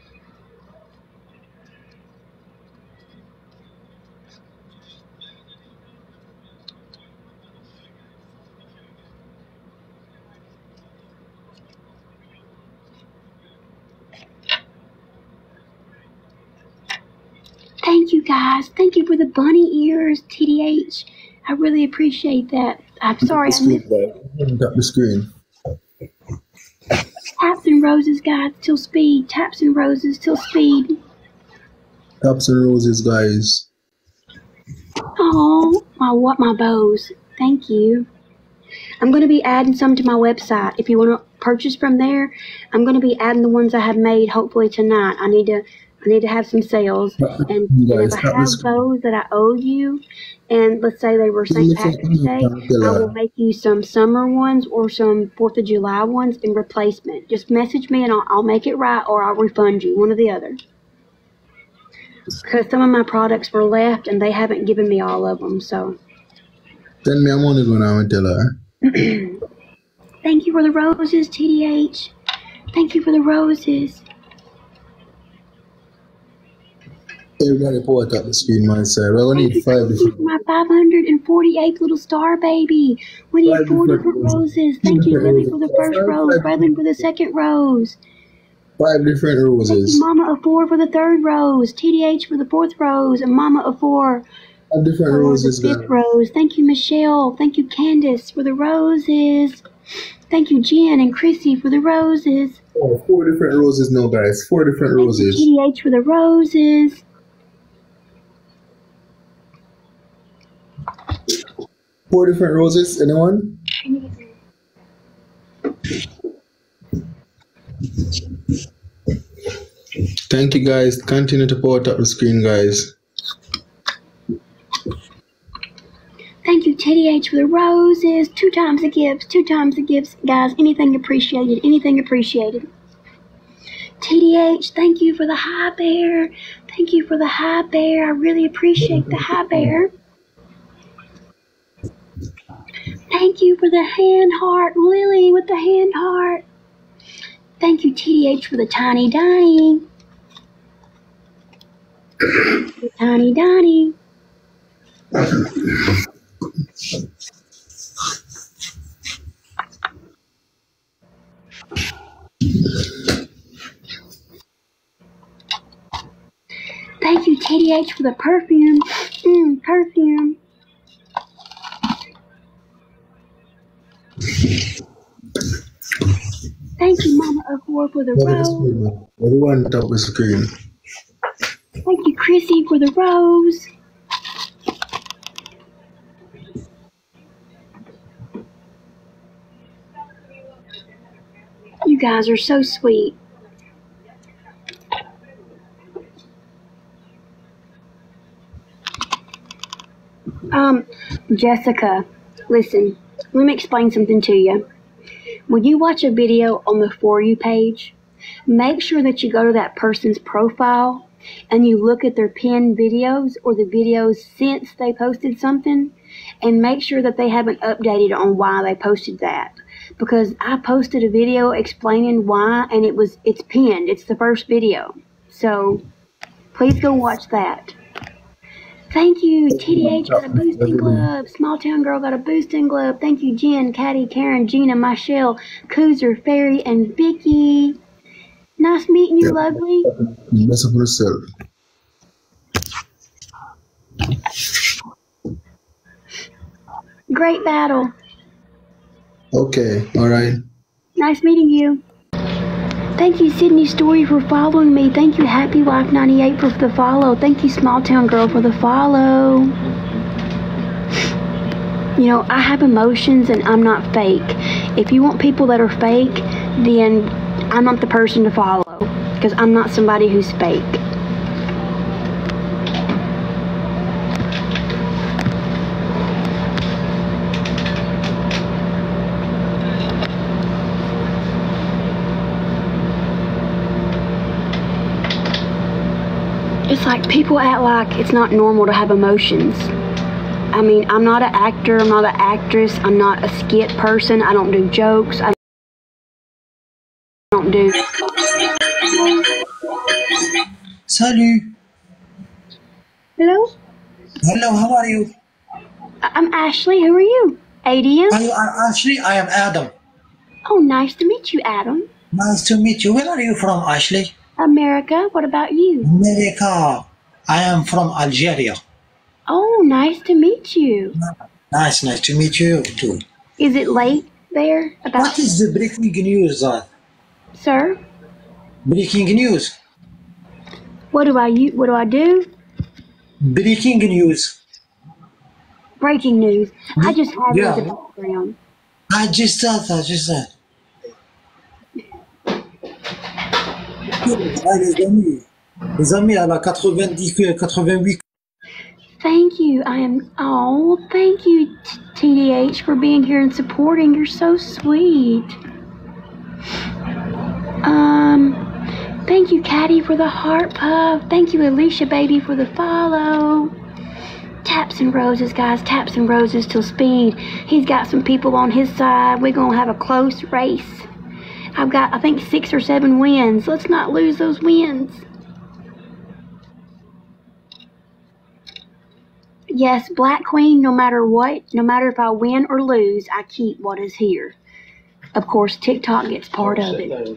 Thank you, guys. Thank you for the bunny ears, TDH. I really appreciate that. I'm sorry. Tap the screen. Taps and roses, guys, till speed. Taps and roses till speed. Taps and roses, guys. Oh, my bows. Thank you. I'm going to be adding some to my website. If you want to purchase from there, I'm going to be adding the ones I have made hopefully tonight. I need to have some sales. And if I have those that I owe you, and let's say they were St. Patrick's Day, I will make you some summer ones or some 4th of July ones in replacement. Just message me and I'll make it right, or I'll refund you, one or the other. Because some of my products were left and they haven't given me all of them, so. Send me a money going on and tell her. Thank you for the roses, TDH. Thank you for the roses. Everybody pour it up the screen, my side. We're going to need 5 different. My 548th little star baby. We need 4 different roses. Thank you, Lily, for the first rose. Bradley for the second rose. 5 different roses. Mama of 4 for the third rose. TDH for the 4th rose. And Mama of 4 5 different roses. The 5th rose. Thank you, Michelle. Thank you, Candace, for the roses. Thank you, Jen and Chrissy, for the roses. Oh, 4 different roses, no, guys. 4 different roses. Thank you, TDH, for the roses. 4 different roses. Anyone? Thank you, guys. Continue to pour it up the screen, guys. Thank you, TDH, for the roses. 2 times the gifts. 2 times the gifts, guys. Anything appreciated. Anything appreciated. TDH, thank you for the high bear. Thank you for the high bear. I really appreciate the high bear. Thank you for the hand heart. Lily with the hand heart. Thank you, TDH, for the tiny Donnie. The tiny Donnie. Thank you, TDH, for the perfume. Perfume. Thank you, Mama of 4, for the rose. Everyone top the screen. Thank you, Chrissy, for the rose. You guys are so sweet. Jessica, listen, let me explain something to you. When you watch a video on the For You page, make sure that you go to that person's profile and you look at their pinned videos or the videos since they posted something, and make sure that they haven't updated on why they posted that. Because I posted a video explaining why, and it's pinned. It's the first video. So please go watch that. Thank you, TDH got a boosting glove. Small Town Girl got a boosting glove. Thank you, Jen, Caddy, Karen, Gina, Michelle, Coozer, Fairy, and Vicky. Nice meeting you, lovely. Mess up yourself. Great battle. Okay, all right. Nice meeting you. Thank you, Sydney Story, for following me. Thank you, Happy Wife 98 for the follow. Thank you, Small Town Girl, for the follow. You know, I have emotions and I'm not fake. If you want people that are fake, then I'm not the person to follow, because I'm not somebody who's fake. It's like people act like it's not normal to have emotions. I mean, I'm not an actor, I'm not an actress, I'm not a skit person, I don't do jokes, I don't do... Salut. Hello? Hello, how are you? I'm Ashley, who are you? ADM? Are you Ashley? I am Adam. Oh, nice to meet you, Adam. Nice to meet you. Where are you from, Ashley? America, what about you? America. I am from Algeria. Oh, nice to meet you. Nice to meet you too. Is it late there? What is the breaking news? Sir? Breaking news. What do I do? Breaking news. Breaking news. I just have it as a background. I just thought. Les amis, elle a 88. Thank you. Thank you, TDH, for being here and supporting. You're so sweet. Thank you, Caddy, for the heart puff. Thank you, Alicia Baby, for the follow. Taps and roses, guys. Taps and roses till speed. He's got some people on his side. We're going to have a close race. I've got, I think, 6 or 7 wins. Let's not lose those wins. Yes, Black Queen, no matter what, no matter if I win or lose, I keep what is here. Of course, TikTok gets part of it.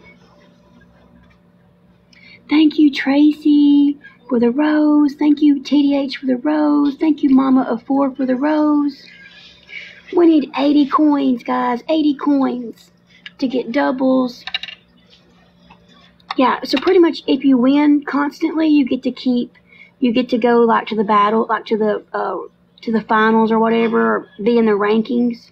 Thank you, Tracy, for the rose. Thank you, TDH, for the rose. Thank you, Mama of 4, for the rose. We need 80 coins, guys. 80 coins to get doubles. Yeah, so pretty much if you win constantly, you get to keep, you get to go like to the battle, like to the finals or whatever, or be in the rankings.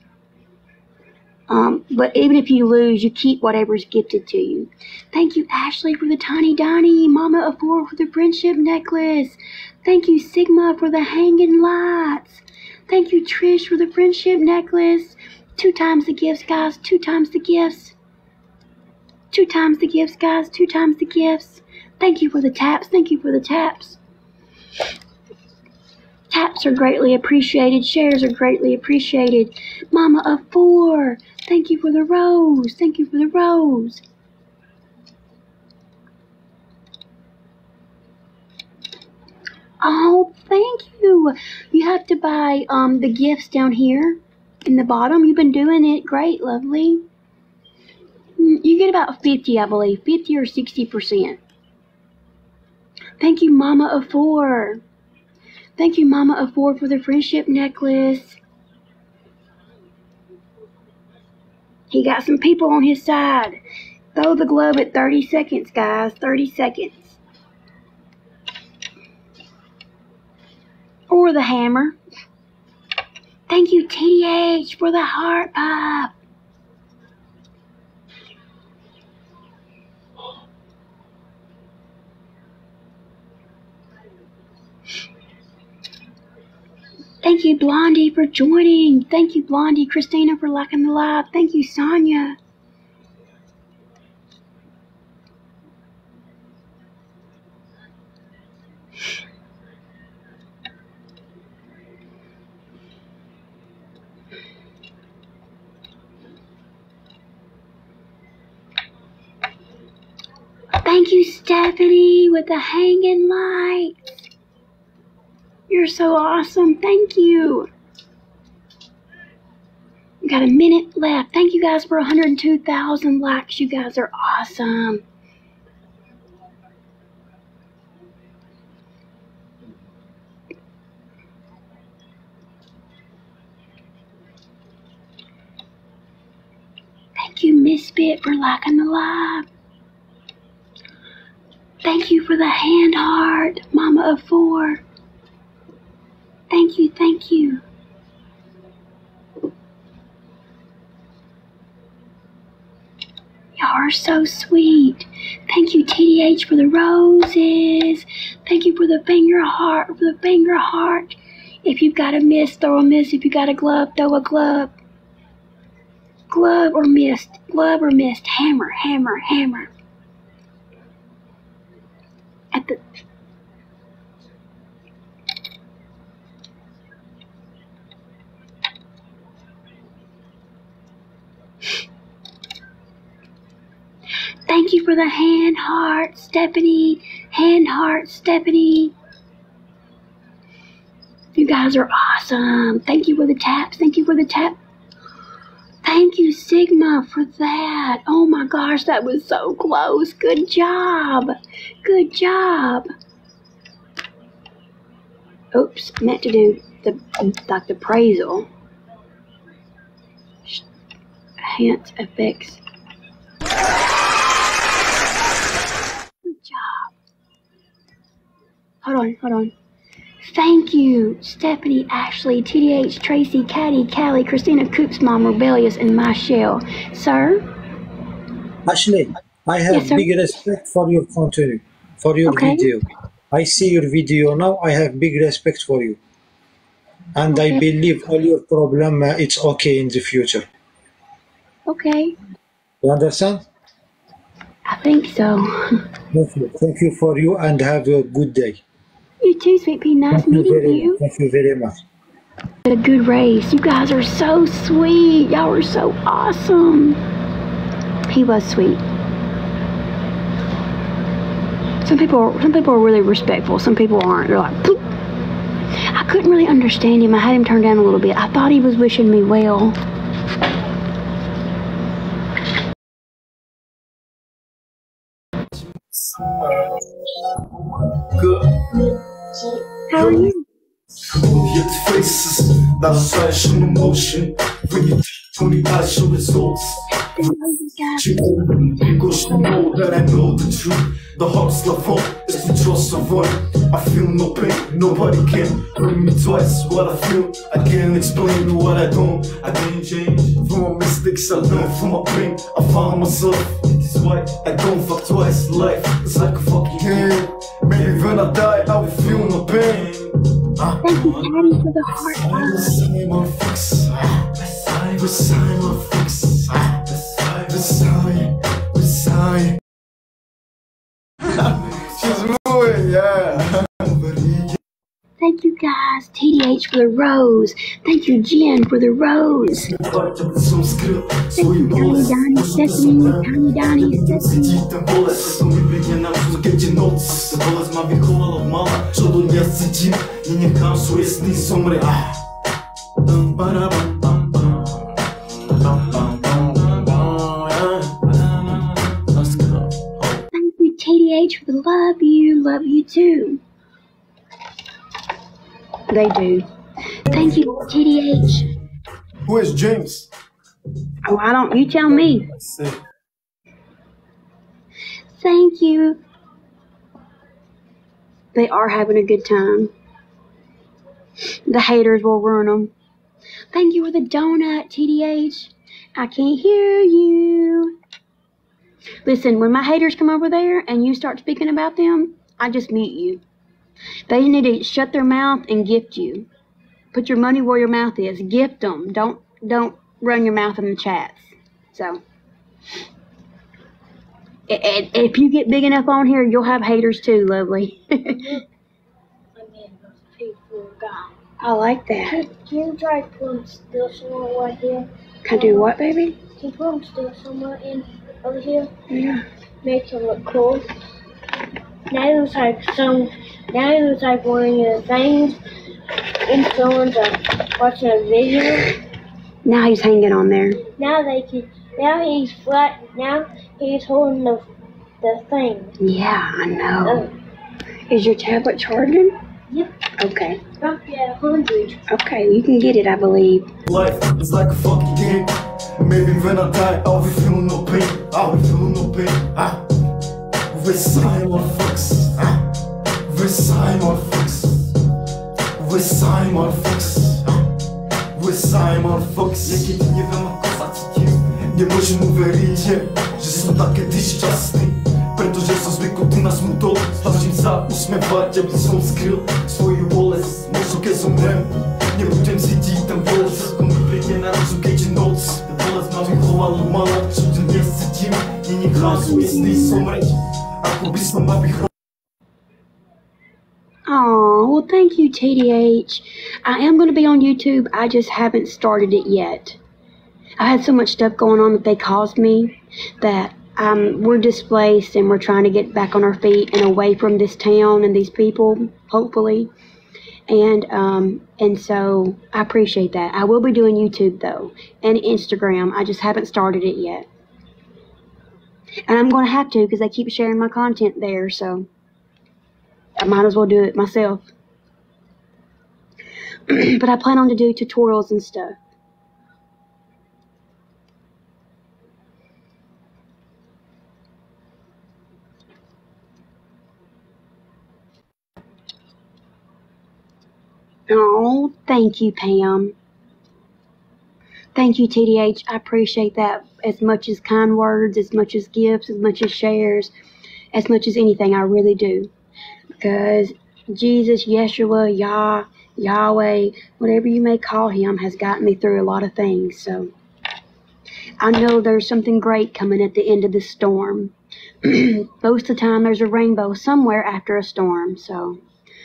But even if you lose, you keep whatever's gifted to you. Thank you, Ashley, for the Tiny Donnie. Mama of 4 for the friendship necklace. Thank you, Sigma, for the hanging lights. Thank you, Trish, for the friendship necklace. 2 times the gifts, guys. 2 times the gifts. 2 times the gifts, guys. 2 times the gifts. Thank you for the taps. Thank you for the taps. Taps are greatly appreciated. Shares are greatly appreciated. Mama of 4. Thank you for the rose. Thank you for the rose. Oh, thank you. You have to buy the gifts down here in the bottom. You've been doing it great, lovely. You get about 50, I believe. 50 or 60%. Thank you, Mama of 4. Thank you, Mama of 4, for the friendship necklace. He got some people on his side. Throw the glove at 30 seconds, guys. 30 seconds. Or the hammer. Thank you, TDH, for the heart pop. Thank you, Blondie, for joining. Thank you, Blondie. Christina, for liking the live. Thank you, Sonia. Thank you, Stephanie, with the hanging lights. You're so awesome. Thank you. We got a minute left. Thank you guys for 102,000 likes. You guys are awesome. Thank you, Misfit, for liking the live. Thank you for the hand heart, Mama of 4. Thank you, thank you. Y'all are so sweet. Thank you, TDH, for the roses. Thank you for the finger heart, If you've got a mist, throw a mist. If you got a glove, throw a glove. Glove or mist. Hammer, hammer, hammer. At the... Thank you for the hand heart, Stephanie. Hand heart, Stephanie. You guys are awesome. Thank you for the taps. Thank you for the tap. Thank you, Sigma, for that. Oh my gosh, that was so close. Good job. Good job. Oops, meant to do the appraisal. Hence effects. Good job. Hold on. Thank you, Stephanie, Ashley, TDH, Tracy, Caddy, Callie, Christina, Coops, Mom, Rebellious, and Michelle. Sir? Ashley, I have big respect for your content, for your video. I see your video now. I have big respect for you. And I believe all your problem, it's okay in the future. Okay. You understand? I think so. Thank you for you and have a good day. You too, Sweet Pea. Nice meeting you. Thank you very much. A good race. You guys are so sweet. Y'all are so awesome. He was sweet. Some people are really respectful. Some people aren't. They're like, poop. I couldn't really understand him. I had him turned down a little bit. I thought he was wishing me well. How are you? Yet faces that flash in emotion when you only pass your results. You know that I know the truth. The heart's love home is the trust of one. I feel no pain, nobody can hurt me twice. What I feel, I can't explain what I don't. I didn't change from my mistakes, I learned from my pain. I found myself, this is why I don't fuck twice. Life is like a fucking game. Maybe when I die, I will feel no pain. Thank you, Patty, for the heart. She's moving, yeah. Thank you guys, TDH for the rose. Thank you, Jen, for the rose. Thank you, Tiny Donnie, Stephanie, Tiny Donnie, Stephanie. Thank you, TDH, for the love you too. They do. Thank you, TDH. Who is James? Oh, I don't. You tell me. Thank you. They are having a good time. The haters will ruin them. Thank you for the donut, TDH. I can't hear you. Listen, when my haters come over there and you start speaking about them, I just mute you. They need to shut their mouth and gift you. Put your money where your mouth is. Gift them. Don't run your mouth in the chats. So, if you get big enough on here, you'll have haters too, lovely. I like that. Can you try to put them still somewhere right here? Can I do what, baby? Can you put them still somewhere over here? Yeah. Make them look cool. Now it looks like one of your things and someone's watching a video. Now he's hanging on there. Now he's flat. Now he's holding the thing. Yeah, I know. Is your tablet charging? Yep. Okay. Roughly at 100. Okay, you can get it, I believe. Life is like a fucking game. Maybe when I die, I will feel no pain. I will feel no pain. Simon Fox, ви Simon Fox, ви Simon Fox, ви Simon Fox. Як і nie wiem ako zacitił, nie możem uveriť, že som tak kedy šťastný, pretože som zvykol tu na smutok, snažím sa usmievať, aby som skryl svoju bolesť. Možno keď zomrem, nebudem cítiť ten bolesť, ako mi príde na rozum, keďže noc bolesť ma vychovala mala, čo dnes cítim, není hlasu, jestli somreť, ako by som mal vychroniť. Oh, well, thank you, TDH. I am going to be on YouTube. I just haven't started it yet. I had so much stuff going on that they caused me that we're displaced and we're trying to get back on our feet and away from this town and these people, hopefully. And so I appreciate that. I will be doing YouTube though and Instagram. I just haven't started it yet. And I'm going to have to because they keep sharing my content there, so I might as well do it myself. But I plan on to do tutorials and stuff. Oh, thank you, Pam. Thank you, TDH. I appreciate that as much as kind words, as much as gifts, as much as shares, as much as anything. I really do. Because Jesus, Yeshua, Yah, Yahweh, whatever you may call him, has gotten me through a lot of things. So I know there's something great coming at the end of this storm. Most of the time there's a rainbow somewhere after a storm. So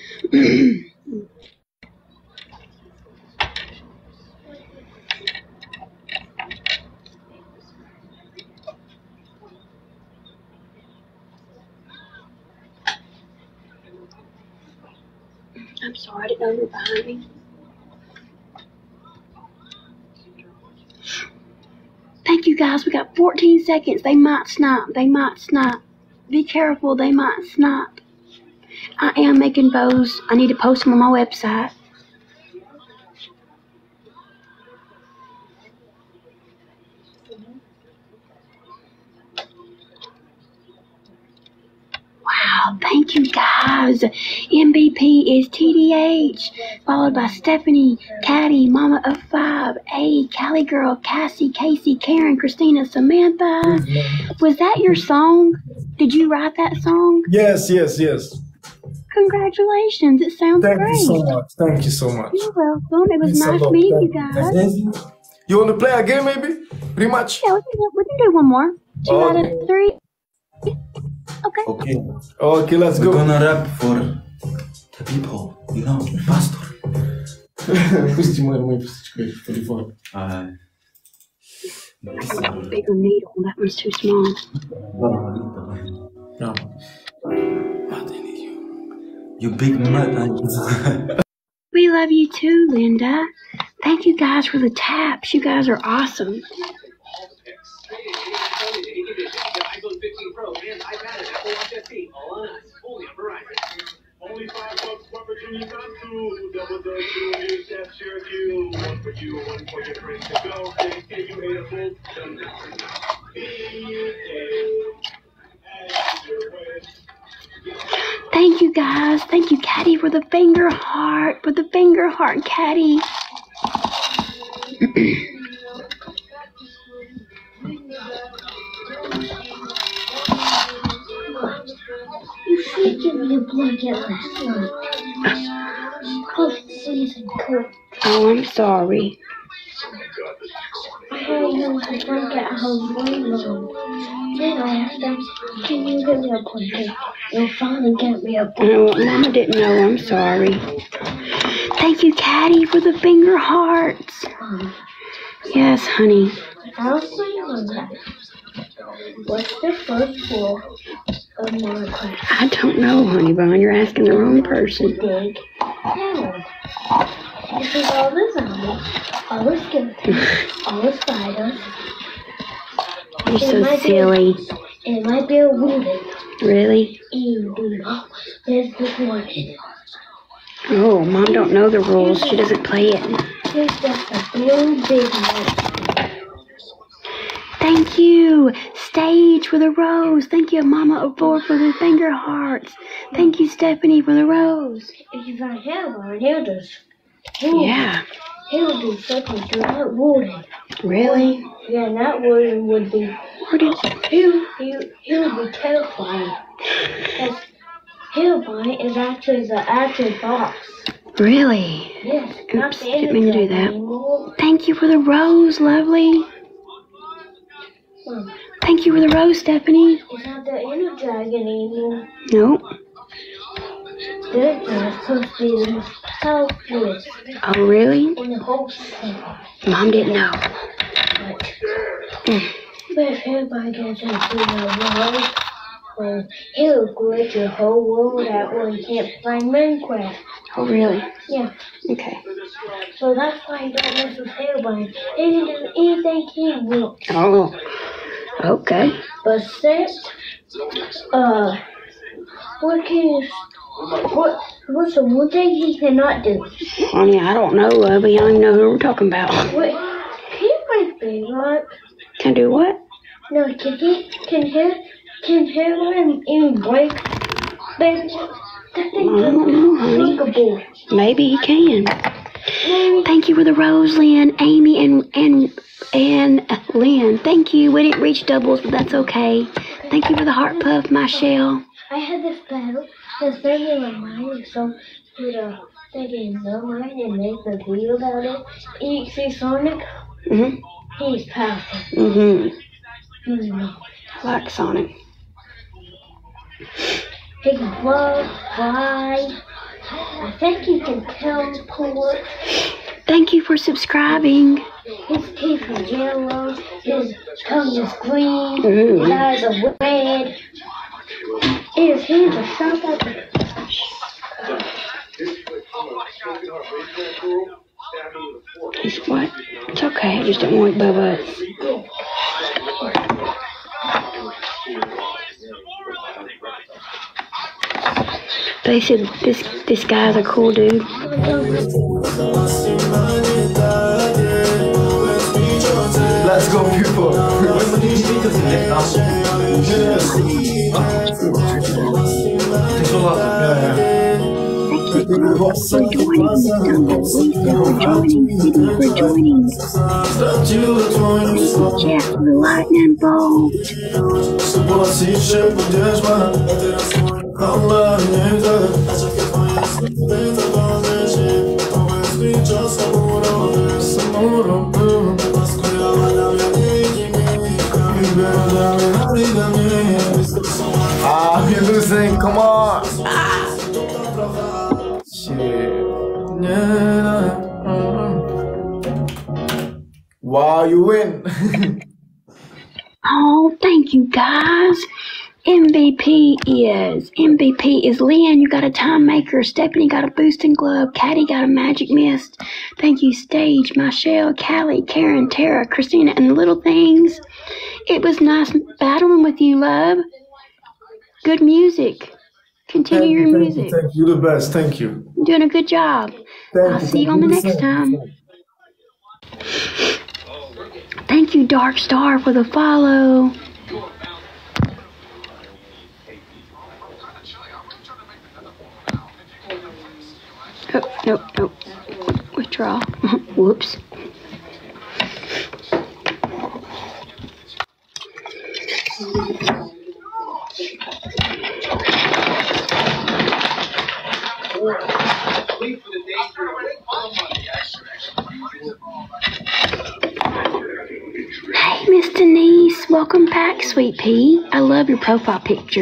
I'm sorry, I didn't know you were behind me. Thank you guys, we got 14 seconds. They might snap, they might snap. Be careful, they might snap. I am making bows. I need to post them on my website. Wow, thank you guys. MVP is TDH, followed by Stephanie, Caddy, Mama of 5, A, Cali Girl, Cassie, Casey, Karen, Christina, Samantha. Was that your song? Did you write that song? Yes. Congratulations, it sounds great. Thank you so much. Thank you so much. You're welcome. It was nice meeting you guys. You want to play a game, maybe? Rematch? Yeah, we can do one more. 2 out of 3. Okay. Okay, let's go. We're gonna rap for the people, you know, pastor. Pusti moje pustičko for the phone. Bigger needle. That one's too small. No. You big nut. We love you too, Linda. Thank you guys for the taps. You guys are awesome. iPhone 15 Pro and iPad and Apple Watch SE, all on us, only on Verizon. Only $5 one for you, got two. Double the two, that's your deal. One for you, one for your friends to go. They say you hate a fool, so now for now. Thank you guys. Thank you, Caddy, for the finger heart. For the finger heart, Caddy. You should give me a blanket last night. Cold season, cold. Oh, I'm sorry. I had you with a blanket at home way long. Then I asked them, can you give me a blanket? They'll finally get me a blanket. Oh, Mama didn't know. I'm sorry. Thank you, Caddy, for the finger hearts. Yes, honey. I'll say on that. What's the first floor of Minecraft? I don't know, honey bun. You're asking the wrong person. Big hell. This is all the zombies, all the skeletons, all the spiders. You're so silly. It might be a woman. Really? There's this one in it. Oh, Mom don't know the rules. She doesn't play it. There's just a blue big monster. Thank you, Stage, for the rose. Thank you, Mama Avor, for the finger hearts. Thank you, Stephanie, for the rose. If you find Hellbound, he'll do something to that warden. Really? Yeah, and that warden would be. He would be terrifying. Because Hellbound is actually the active boss. Really? Yes. Oops, didn't mean to do that. Thank you for the rose, lovely. Thank you for the rose, Stephanie. It's not the inner dragon anymore. Nope. This is supposed to be the most helpless. Oh, really? In the whole thing. Mom didn't know. But if everybody gets into the world, well, he'll glitch your whole world out where you can't play Minecraft. Oh, really? Yeah. Okay. So that's why you don't mess with Hellbound. He can do anything he wants. Oh. Okay. But since, what's the one thing he cannot do? Honey, I don't know, but I don't even know who we're talking about. Wait, he might be right. Can do what? No, can Hellbound even break? I don't know, honey. Maybe he can. Maybe. Thank you for the rose, Lynn, Amy, and Lynn. Thank you. We didn't reach doubles, but that's okay. Thank you for the heart puff, Michelle. I had this battle. This thing in my mind, so put a thing in my mind and make a video about it. You see Sonic? He's powerful. I like Sonic. He can fly. I think he can teleport. Thank you for subscribing. His teeth are yellow. His tongue is green. Ooh. His eyes are red. His hands are sharp like He's what? It's okay. I just don't want Bubba. They said this guy's a cool dude. Let's go, people. For joining. Jeff the Lightning Bolt. You're losing, come on. Shit. Wow, you win. Oh, thank you guys. MVP is Lynn. You got a time maker. Stephanie got a boosting glove. Caddy got a magic mist. Thank you, Stage, Michelle, Callie, Karen, Tara, Christina, and the little things. It was nice battling with you, love. Good music. Continue your music. Thank you. You're the best. Thank you. You're doing a good job. I'll see you on the next time. Thank you, Dark Star, for the follow. Oh, nope. Withdraw. Whoops. Hey, Miss Denise. Welcome back, Sweet Pea. I love your profile picture.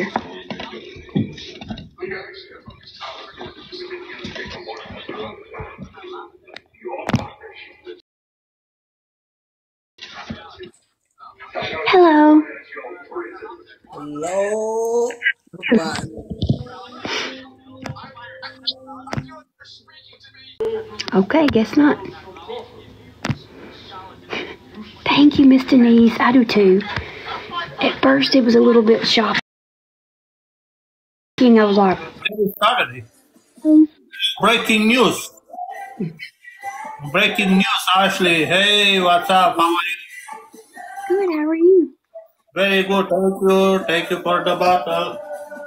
Hello. Hello. Goodbye. Okay, guess not. Thank you, Miss Denise. I do too. At first, it was a little bit shocking. I was like, breaking news. Breaking news, Ashley. Hey, what's up? How are you? Good, how are you? Very good, thank you. Thank you for the bottle.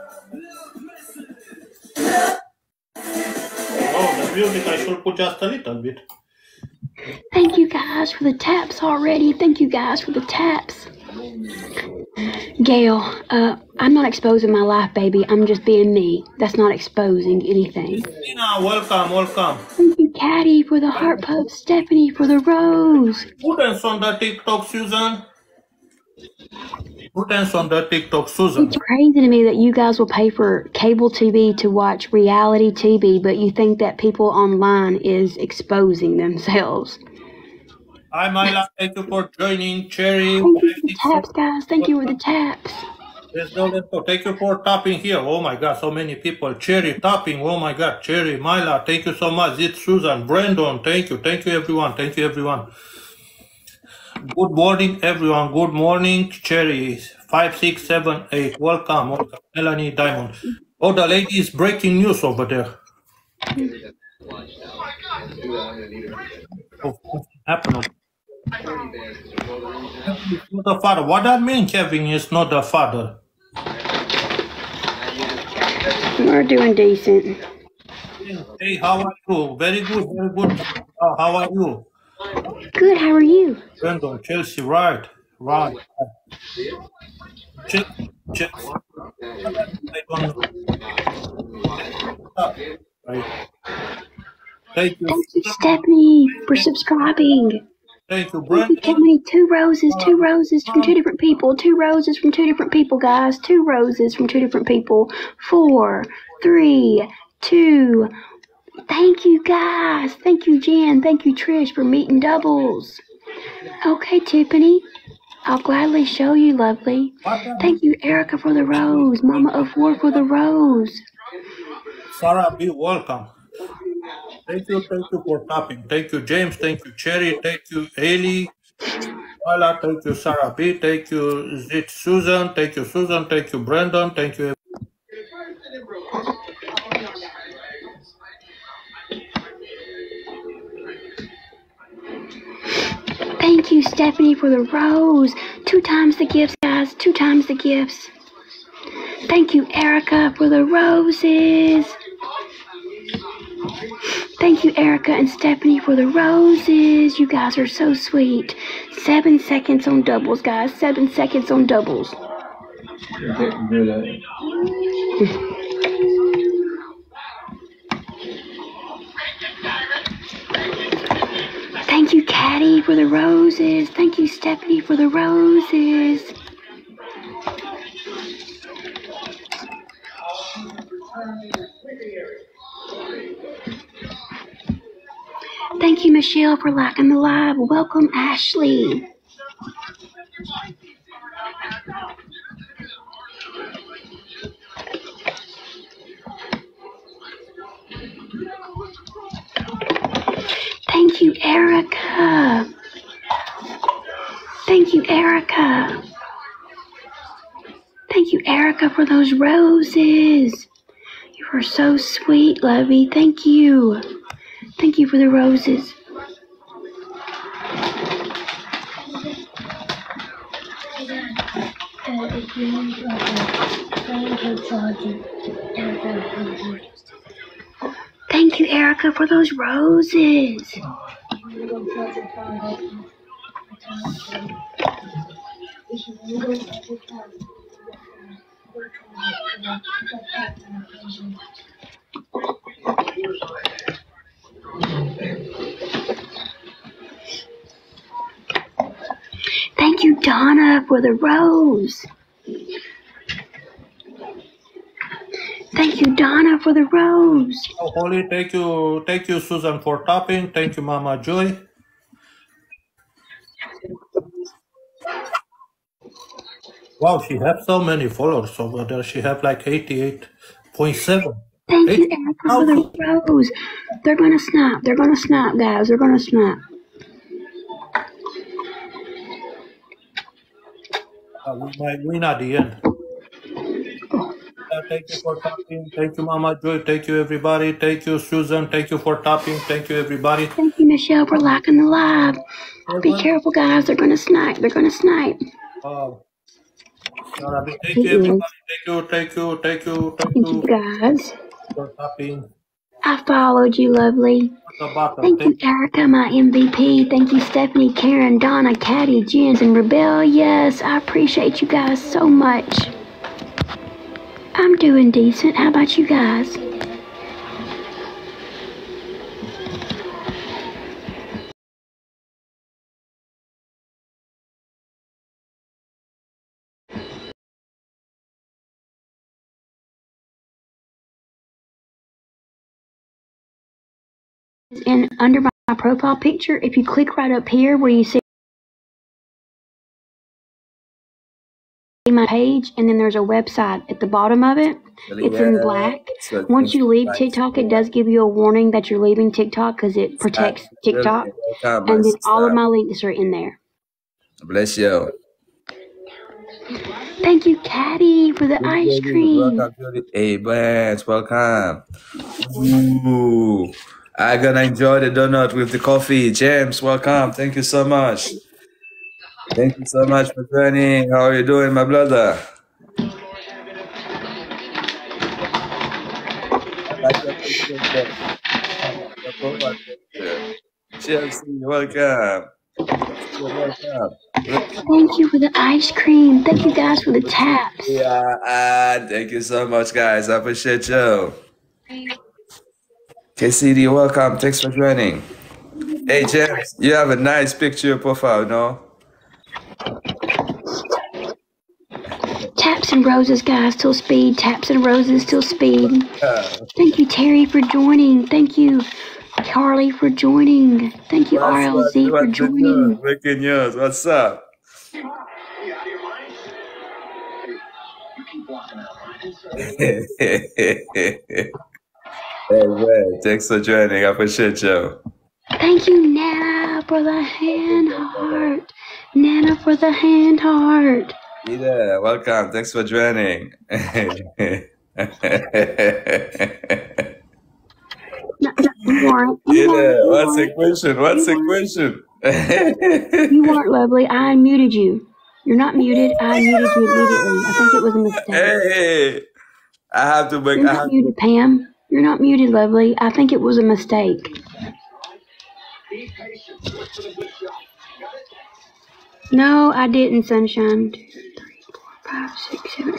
Oh, the music, I should put just a little bit. Thank you guys for the taps already. Thank you guys for the taps. Gail, I'm not exposing my life, baby. I'm just being me. That's not exposing anything. Christina, welcome, welcome. Thank you, Caddy, for the heart pub. Stephanie for the rose. Who dance on the TikTok, Susan? Who dance on the TikTok, Susan? It's crazy to me that you guys will pay for cable TV to watch reality TV, but you think that people online is exposing themselves. Hi, Myla. Thank you for joining. Cherry. Thank you for the taps, guys. Thank you for the taps. Let's go, let's go. Thank you for tapping here. Oh my God, so many people. Cherry tapping. Oh my God, Cherry, Myla. Thank you so much. It's Susan, Brandon. Thank you. Thank you, everyone. Thank you, everyone. Good morning, everyone. Good morning, Cherry. 5, 6, 7, 8. Welcome, welcome. Melanie Diamond. Oh, the lady is breaking news over there. Oh, what's happening? Kevin is not the father. What that mean, Kevin is not the father? We're doing decent. Hey, how are you? Very good, very good. How are you? Good, how are you? Brandon, Chelsea, right, right. Chelsea. I don't know. Right. Thank you. Thank you, Stephanie, for subscribing. Thank you, Thank Brandon. you, Tiffany. Two roses from two different people. 2 roses from 2 different people, guys. 2 roses from 2 different people. 4, 3, 2. Thank you, guys. Thank you, Jen. Thank you, Trish, for meeting doubles. Okay, Tiffany. I'll gladly show you, lovely. Thank you, Erica, for the rose. Mama of War for the rose. Sarah, be welcome. Thank you for tapping. Thank you, James. Thank you, Cherry. Thank you, Ailey. Paula, thank you, Sarah B. Thank you, Zit Susan. Thank you, Susan. Thank you, Brandon. Thank you. Thank you, Stephanie, for the rose. 2 times the gifts, guys. 2 times the gifts. Thank you, Erica, for the roses. Thank you, Erica and Stephanie, for the roses. You guys are so sweet. 7 seconds on doubles, guys. 7 seconds on doubles. Thank you, Caddy, for the roses. Thank you, Stephanie, for the roses. Thank you, Michelle, for liking the live. Welcome, Ashley. Thank you, Erica. Thank you, Erica. Thank you, Erica, for those roses. You are so sweet, lovey. Thank you. Thank you for the roses. If you need like a phone to charge it, Thank you, Erica, for those roses. Thank you, Donna, for the rose. Thank you, Donna, for the rose. Oh, Holly, thank you, Susan, for tapping. Thank you, Mama Joy. Wow, she has so many followers over there. She have like 88.7. Thank you, Erica, for the rose. They're gonna snap. They're gonna snap, guys. They're gonna snap. We might win at the end. thank you for tapping. Thank you, Mama Joy. Thank you, everybody. Thank you, Susan. Thank you for tapping. Thank you, everybody. Thank you, Michelle, for liking the live. Be careful, guys. They're gonna snipe. They're gonna snipe. Oh, Sharabi, thank He you, is. everybody. Thank you, thank you, thank you, thank Thank you, you guys. for tapping. I followed you, lovely. At the bottom. Thank you, Erica, my MVP. Thank you, Stephanie, Karen, Donna, Caddy, Jens, and Rebellious. I appreciate you guys so much. I'm doing decent. How about you guys? And under my profile picture, if you click right up here where you see my page, and then there's a website at the bottom of it. It's in black. Once you leave TikTok, it does give you a warning that you're leaving TikTok because it protects TikTok. And then all of my links are in there. Bless you. Thank you, Caddy, for the ice cream. Hey, Vance, welcome. Ooh, I'm gonna enjoy the donut with the coffee. James, welcome. Thank you so much. Thank you so much for joining. How are you doing, my brother? Chelsea, welcome. Welcome. Thank you for the ice cream. Thank you guys for the taps. Yeah, thank you so much, guys. I appreciate you. KCD, welcome. Thanks for joining. Hey, James, you have a nice picture profile, no? Taps and roses, guys, till speed. Taps and roses till speed. Thank you, Terry, for joining. Thank you, Carly, for joining. Thank you, RLZ, for joining. Breaking news. What's up? Hey, man, thanks for joining. I appreciate you. Thank you, Nana, for the hand heart. Nana for the hand heart. Yeah, welcome. Thanks for joining. You weren't. What's the question? What's the question? You weren't, lovely. I unmuted you. You're not muted. I unmuted you immediately. I think it was a mistake. Hey, I have to make. You're not muted, Pam. You're not muted, lovely. I think it was a mistake. No, I didn't, sunshine. 2, 3, 4, 5, 6, 7,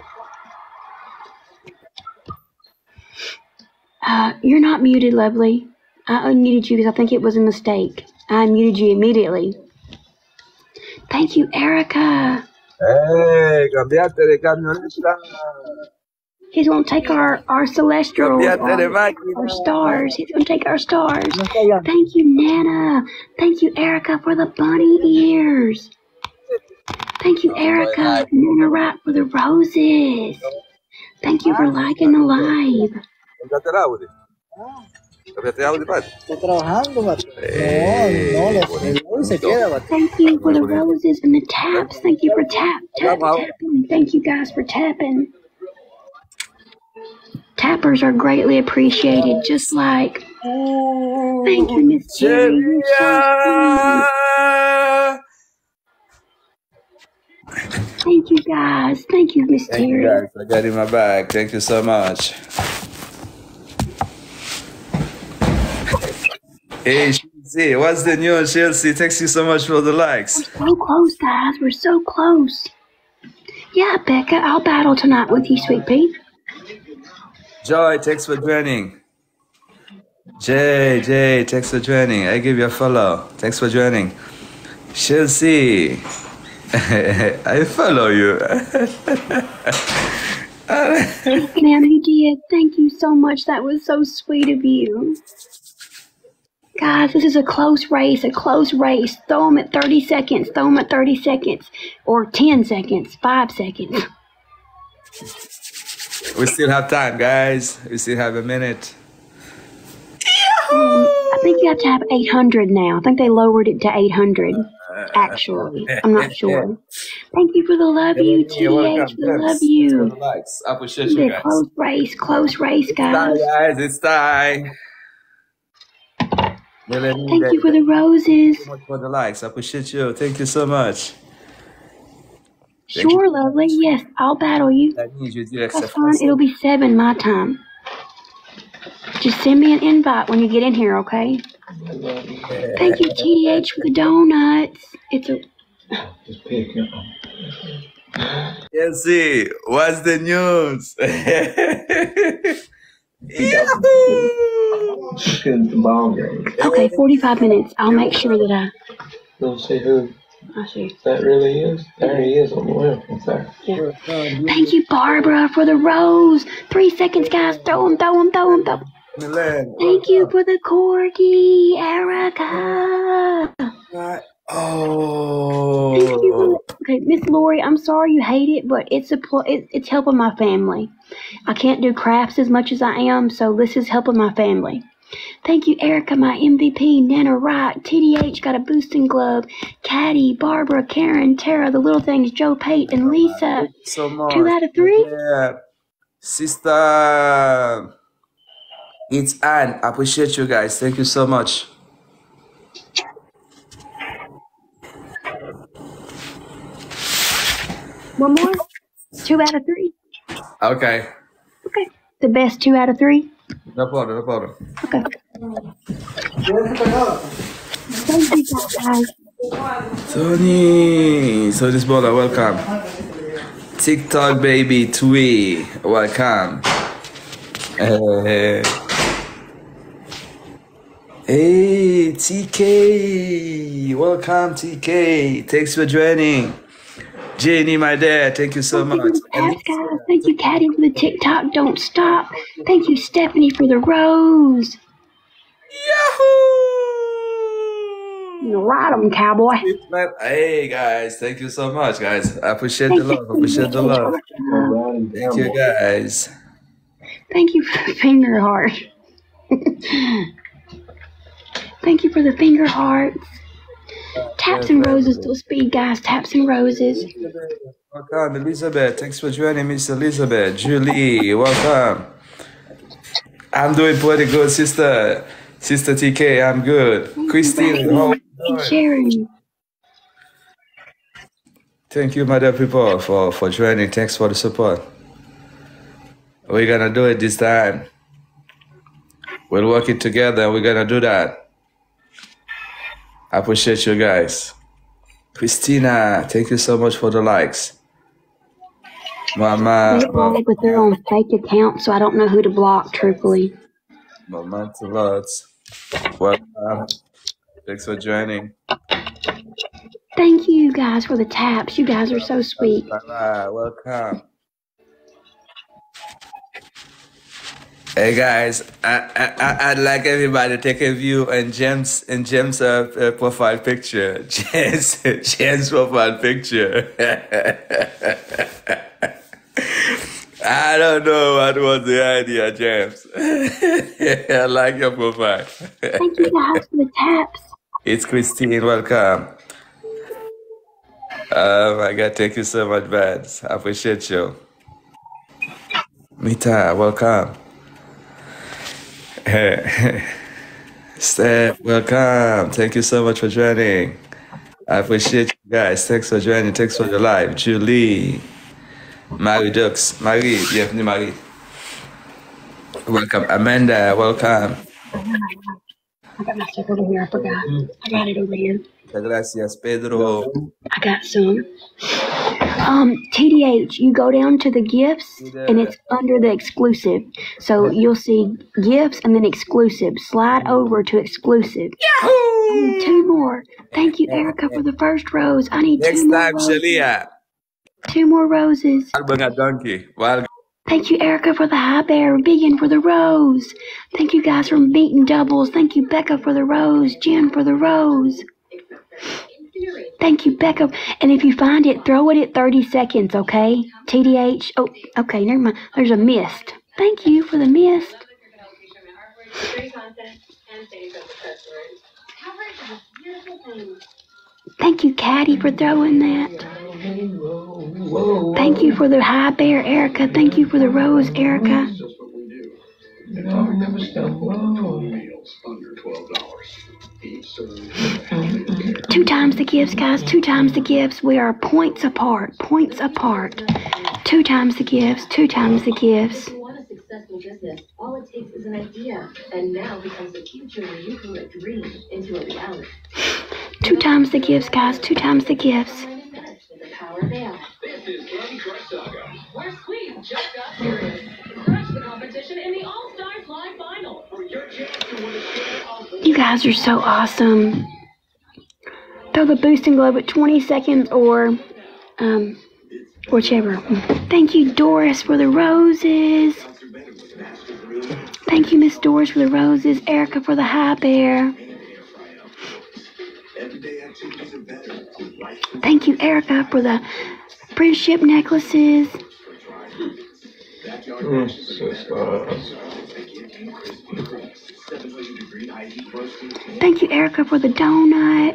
8. You're not muted, lovely. I unmuted you because I think it was a mistake. I unmuted you immediately. Thank you, Erica. Hey, cambiaste de camioneta. He's gonna take our celestial, our stars. He's gonna take our stars. Thank you, Nana. Thank you, Erica, for the bunny ears. Thank you, Erica, Nana Rock, for the roses. Thank you for liking the live. Thank you for the roses and the taps. Thank you for tapping. Thank you guys for tapping. Tappers are greatly appreciated, just like. Thank you, Miss Terry. You're so sweet. Thank you guys. Thank you, Miss Thank Terry. you guys for getting my bag. Thank you so much. Hey, Chelsea, what's the news, Chelsea? Thanks you so much for the likes. We're so close, guys. We're so close. Yeah, Becca, I'll battle tonight with you, sweet pea. Joy, thanks for joining. Jay, thanks for joining. I give you a follow. Thanks for joining. Chelsea, I follow you. Ma'am, you did. Thank you so much. That was so sweet of you. Guys, this is a close race, Throw them at 30 seconds. Throw them at 30 seconds. Or 10 seconds. 5 seconds. We still have time, guys. We still have a minute. I think you have to have 800 now. I think they lowered it to 800, actually. I'm not sure. Thank you for the love you, You're welcome, TH. We love James. Thanks for you. the likes. I appreciate It's you a guys. close race, It's time, guys. guys. It's time. Thank you for the roses. Thank you so much for the likes. I appreciate you. Thank you so much. Thank you. Sure, lovely. Yes, I'll battle you. I need you direct. That's fine. It'll be 7 my time. Just send me an invite when you get in here, okay? Thank you, TDH, for the donuts. It's a... Just pick up. Yes, see. What's the news? The ball game. Okay, 45 minutes. I'll make sure that I... Don't see who I see. that really is. There he is on the left. What's that? Yeah. Thank you, Barbara, for the rose. 3 seconds, guys. Throw them. Thank you for the corgi, Erica. Oh. Thank you. Okay, Miss Lori, I'm sorry you hate it, but it's it's helping my family. I can't do crafts as much as I am, so this is helping my family. Thank you, Erica, my MVP, Nana Wright, TDH got a boosting glove, Caddy, Barbara, Karen, Tara, the little things, Joe Pate, and Lisa. So much. 2 out of 3? Yeah. Sister, it's Anne. I appreciate you guys. Thank you so much. One more? 2 out of 3? Okay. Okay. The best 2 out of 3? No problem. Okay. Thank you, guys. Tony brother, welcome. TikTok baby Twee, welcome. Hey TK, welcome TK. Thanks for joining. Jenny, my dad, thank you so much. Guys. Thank you, Caddy, for the TikTok. Don't stop. Thank you, Stephanie, for the rose. Yahoo! Ride 'em, cowboy. Hey guys, thank you so much, guys. I appreciate the love. Thank you, guys. Thank you for the finger heart. Thank you for the finger hearts. Taps and roses till speed, guys. Taps and roses. Welcome, Elizabeth. Thanks for joining, Miss Elizabeth. Julie, welcome. I'm doing pretty good, sister. Sister TK, I'm good. Christine, how are you doing? Thank you, my dear people, for joining. Thanks for the support. We're gonna do it this time. We'll work it together. We're gonna do that. I appreciate you guys. Christina, thank you so much for the likes. Mama. But they're on fake accounts, so I don't know who to block, truthfully. Mama to lots. Welcome. Thanks for joining. Thank you guys for the taps. You guys are so sweet. Welcome. Hey guys, I'd like everybody to take a view on James profile picture. James profile picture. I don't know what was the idea, James. I like your profile. Thank you guys for the taps. It's Christine, welcome. Oh my God, thank you so much, Vance. I appreciate you. Mita, welcome. Steph, welcome. Thank you so much for joining. I appreciate you guys. Thanks for joining. Thanks for your live. Julie, Marie Dux, bienvenue Marie. Welcome. Amanda, welcome. I got my stuff over here. I forgot. I got it over here. Gracias, Pedro. I got some. TDH, you go down to the gifts and it's under the exclusive. So you'll see gifts and then exclusive. Slide over to exclusive. Yahoo! 2 more. Thank you, Erica, for the first rose. I need Next 2 more time, roses. Shalia. 2 more roses. I'll bring a donkey. Well, Thank you, Erica, for the high bear. Vegan for the rose. Thank you guys from Beaten Doubles. Thank you, Becca, for the rose. Jen for the rose. Thank you, Becca. And if you find it, throw it at 30 seconds, okay? TDH. Oh, okay, never mind. There's a mist. Thank you for the mist. Thank you, Caddy, for throwing that. Thank you for the high bear, Erica. Thank you for the rose, Erica. Two times the gifts, guys. 2 times the gifts. We are points apart. Points apart. 2 times the gifts. 2 times the gifts. If you want a successful business, all it takes is an idea, and now becomes the future where you can let dreams into a reality. 2 times the gifts, guys. 2 times the gifts. The power of AI. This is Candy Crush Saga, where Squeeze just got serious. Crush the competition in the All-Stars Live Final. For your chance to win a share of You guys are so awesome. Throw the boosting globe at 20 seconds or whichever. Thank you, Doris, for the roses. Thank you, Miss Doris, for the roses. Erica for the high bear. Thank you, Erica, for the friendship necklaces. Thank you, Erica, for the donut.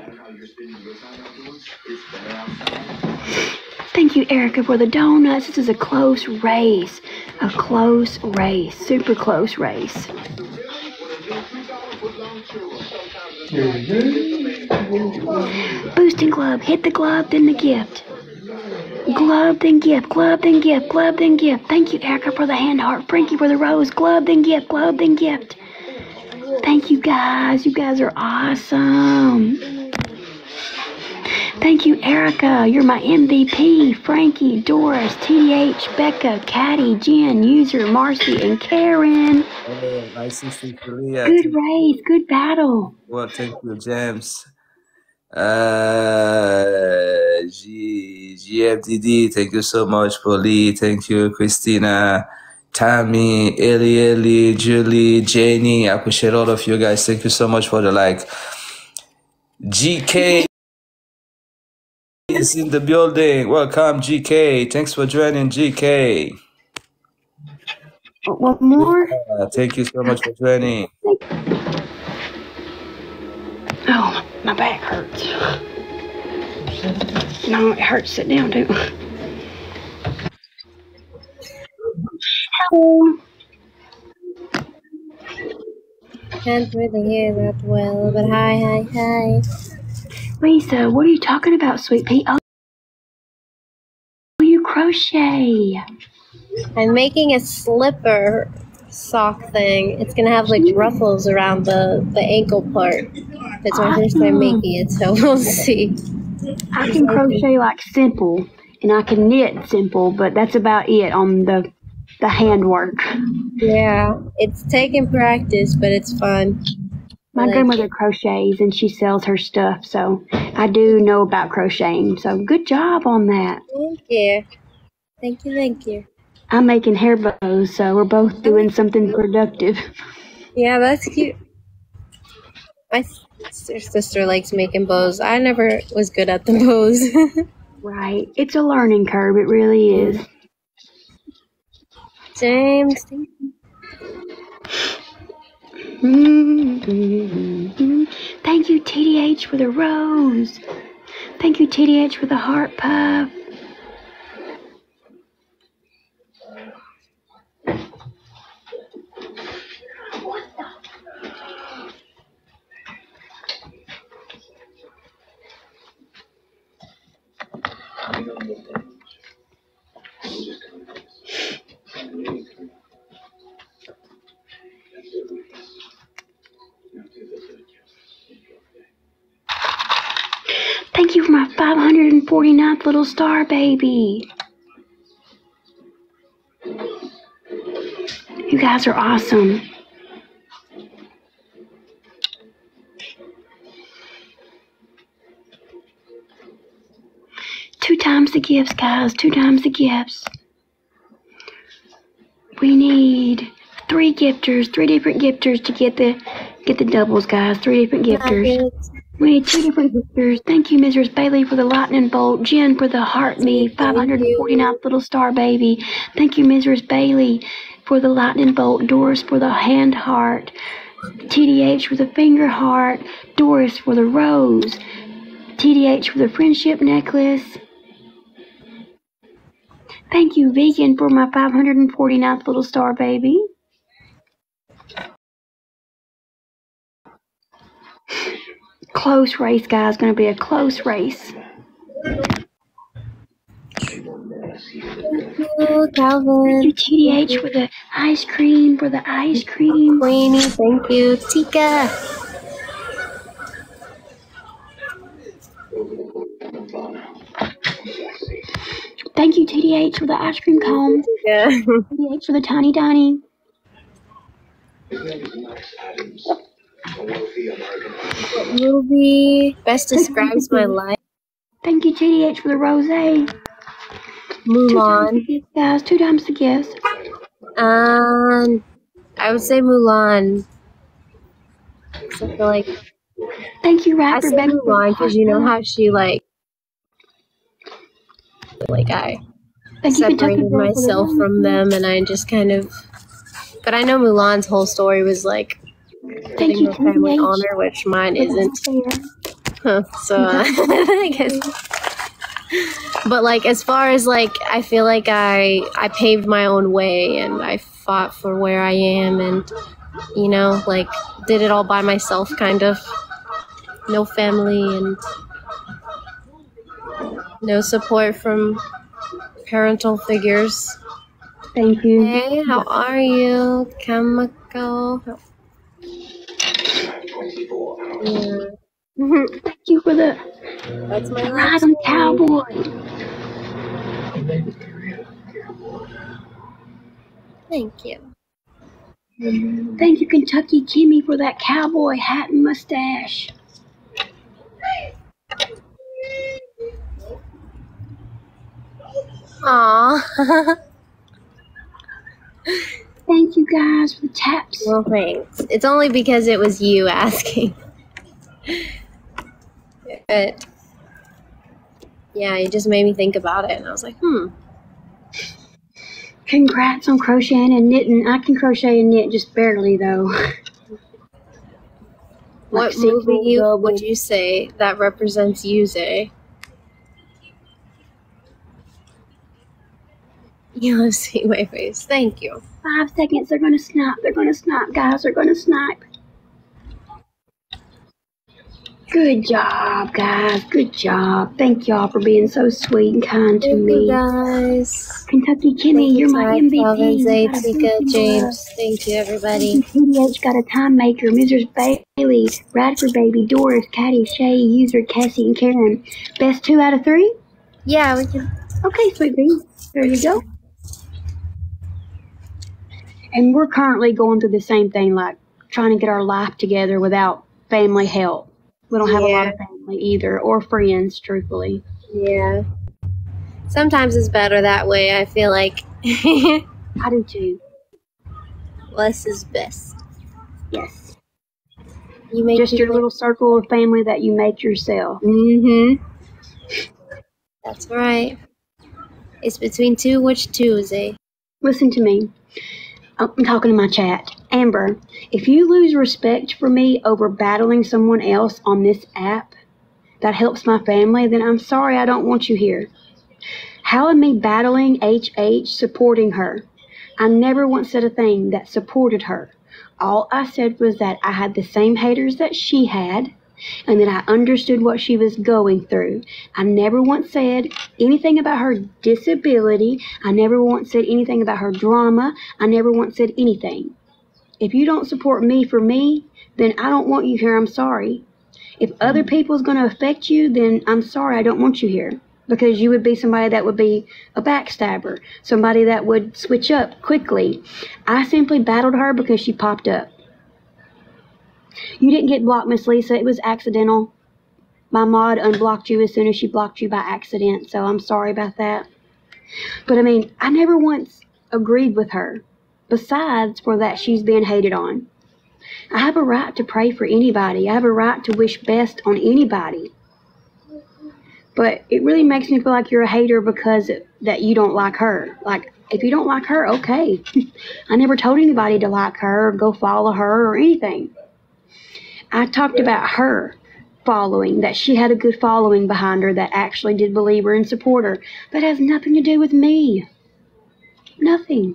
Thank you, Erica, for the donuts. This is a close race. A close race. Super close race. Boosting glove. Hit the glove, then the gift. Glove, then gift. Glove, then gift. Glove, then gift. Thank you, Erica, for the hand heart. Frankie for the rose. Glove, then gift. Glove, then gift. Thank you, guys. You guys are awesome. Thank you, Erica. You're my MVP. Frankie, Doris, TDH, Becca, Caddy, Jen, User, Marcy, and Karen. Hey, my sister Korea. Good race. Good battle. Well, thank you, James. GFDD, thank you so much, Polly. Thank you, Christina, Tammy, Eli, Julie, Janie. I appreciate all of you guys. Thank you so much for the like. GK is in the building. Welcome, GK. Thanks for joining, GK. What more? Thank you so much for joining. Oh, my back hurts. No, it hurts. Sit down, too. Hello. Can't really hear that well, but hi. Lisa, what are you talking about, sweet pea? Oh, you crochet. I'm making a slipper sock thing. It's gonna have like ruffles around the ankle part. That's my first time making it, so we'll see. I can crochet like simple, and I can knit simple, but that's about it on the handwork. Yeah, it's taking practice, but it's fun. My grandmother crochets, and she sells her stuff, so I do know about crocheting. So good job on that. Thank you. I'm making hair bows, so we're both doing something productive. Yeah, that's cute. My sister likes making bows. I never was good at the bows. Right. It's a learning curve. It really is. James, thank you. Thank you, TDH, for the rose. Thank you, TDH, for the heart puff. Thank you for my 549th little star baby. You guys are awesome. Two times the gifts, guys. 2 times the gifts. We need 3 gifters, 3 different gifters to get the doubles, guys. 3 different gifters. We need 2 different gifters. Thank you, Mrs. Bailey, for the lightning bolt. Jen for the heart me, 549th little star baby. Thank you, Mrs. Bailey, for the lightning bolt. Doris for the hand heart. TDH for the finger heart. Doris for the rose. TDH for the friendship necklace. Thank you, Vegan, for my 549th little star baby. Close race, guys. Going to be a close race. Oh, Calvin. Thank you, TDH, for the ice cream. Queenie, thank you. Tika. Thank you, TDH, for the ice cream cone. Yeah. TDH for the tiny Donnie. What movie best describes my life? Thank you, TDH, for the rosé. Mulan. 2 times the guess. I would say Mulan. 'Cause I feel like Thank you, I rapper say Becky. Mulan because you know how she I Thank you, Kentucky separated Girl, for the myself rose. from them, and I just kind of. But I know Mulan's whole story was like Thank giving you, her family TDH. honor, which mine for the isn't. fair. Huh, so I guess. But like as far as like I feel like I paved my own way and I fought for where I am and you know like did it all by myself kind of. No family and no support from parental figures. Thank you. Hey, how are you, Chemical? Yeah. Thank you for the That's my ride on cowboy. Thank you. Thank you, Kentucky Kimmy, for that cowboy hat and mustache. Aw. Thank you guys for the taps. Well, thanks. It's only because it was you asking. But yeah, it just made me think about it, and I was like, Congrats on crocheting and knitting. I can crochet and knit just barely though. What movie would you say that represents you, Zay? You love seeing my face. Thank you. 5 seconds. They're gonna snipe. They're gonna snipe, guys. They're gonna snipe. Good job, guys. Good job. Thank y'all for being so sweet and kind to me. You guys. Kentucky Kimmy, you're my MVP. Calvin, Zay, You got a Tika, freaking James. love. Thank you, everybody. TDH got a time maker. Mrs. Bailey, Radford Baby, Doris, Caddy, Shay, User, Cassie, and Karen. Best 2 out of 3? Yeah, we can. Okay, sweet bee. There you go. And we're currently going through the same thing, like trying to get our life together without family help. We don't have a lot of family either, or friends, truthfully. Yeah. Sometimes it's better that way, I feel like. I do too. Less is best. Yes. You make just your little circle of family that you make yourself. Mm-hmm. That's right. It's between two. Which two, Zay? Listen to me. I'm talking to my chat. Amber, if you lose respect for me over battling someone else on this app that helps my family, then I'm sorry, I don't want you here. How am me battling HH supporting her? I never once said a thing that supported her. All I said was that I had the same haters that she had, and that I understood what she was going through. I never once said anything about her disability. I never once said anything about her drama. I never once said anything. If you don't support me for me, then I don't want you here. I'm sorry. If other people's going to affect you, then I'm sorry. I don't want you here. Because you would be somebody that would be a backstabber. Somebody that would switch up quickly. I simply battled her because she popped up. You didn't get blocked, Miss Lisa. It was accidental. My mod unblocked you as soon as she blocked you by accident, so I'm sorry about that. But I mean, I never once agreed with her. Besides for that she's being hated on. I have a right to pray for anybody. I have a right to wish best on anybody. But it really makes me feel like you're a hater because that you don't like her. Like, if you don't like her, okay. I never told anybody to like her or go follow her or anything. I talked about her. following, that she had a good following behind her that actually did believe her and support her. That has nothing to do with me. Nothing.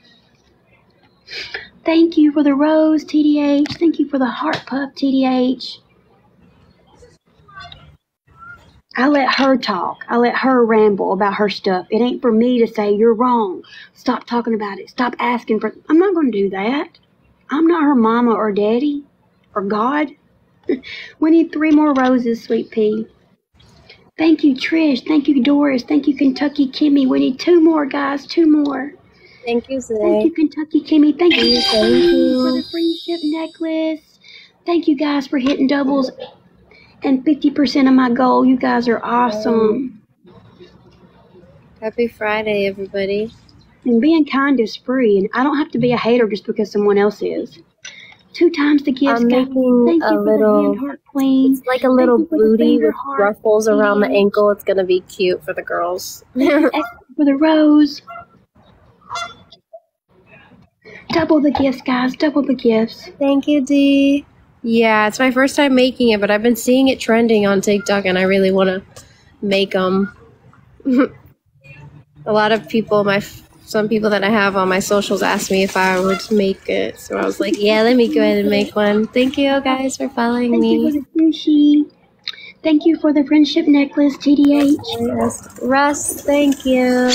Thank you for the rose, TDH. Thank you for the heart puff, TDH. I let her talk. I let her ramble about her stuff. It ain't for me to say, you're wrong. Stop talking about it. Stop asking for... I'm not going to do that. I'm not her mama or daddy or God. We need 3 more roses, Sweet Pea. Thank you, Trish. Thank you, Doris. Thank you, Kentucky Kimmy. We need 2 more, guys. 2 more. Thank you, Zay. Thank you, Kentucky Kimmy. Thank you Thank for you. the friendship necklace. Thank you guys for hitting doubles and 50% of my goal. You guys are awesome. Happy Friday, everybody. And being kind is free, and I don't have to be a hater just because someone else is. 2 times the gifts, I'm guys. Making Thank a you for little, the hand heart queen. It's like a little Thank you for the booty finger with heart. ruffles around the TDH. ankle. It's gonna be cute for the girls. Thank you for the rose. Double the gifts, guys. Double the gifts. Thank you, Dee. Yeah, it's my first time making it, but I've been seeing it trending on TikTok, and I really want to make them. A lot of people, some people that I have on my socials asked me if I would make it, so I was like, yeah, let me go ahead and make one. Thank you guys for following Thank you me. for the sushi. Thank you for the friendship necklace, TDH. Russ, thank you.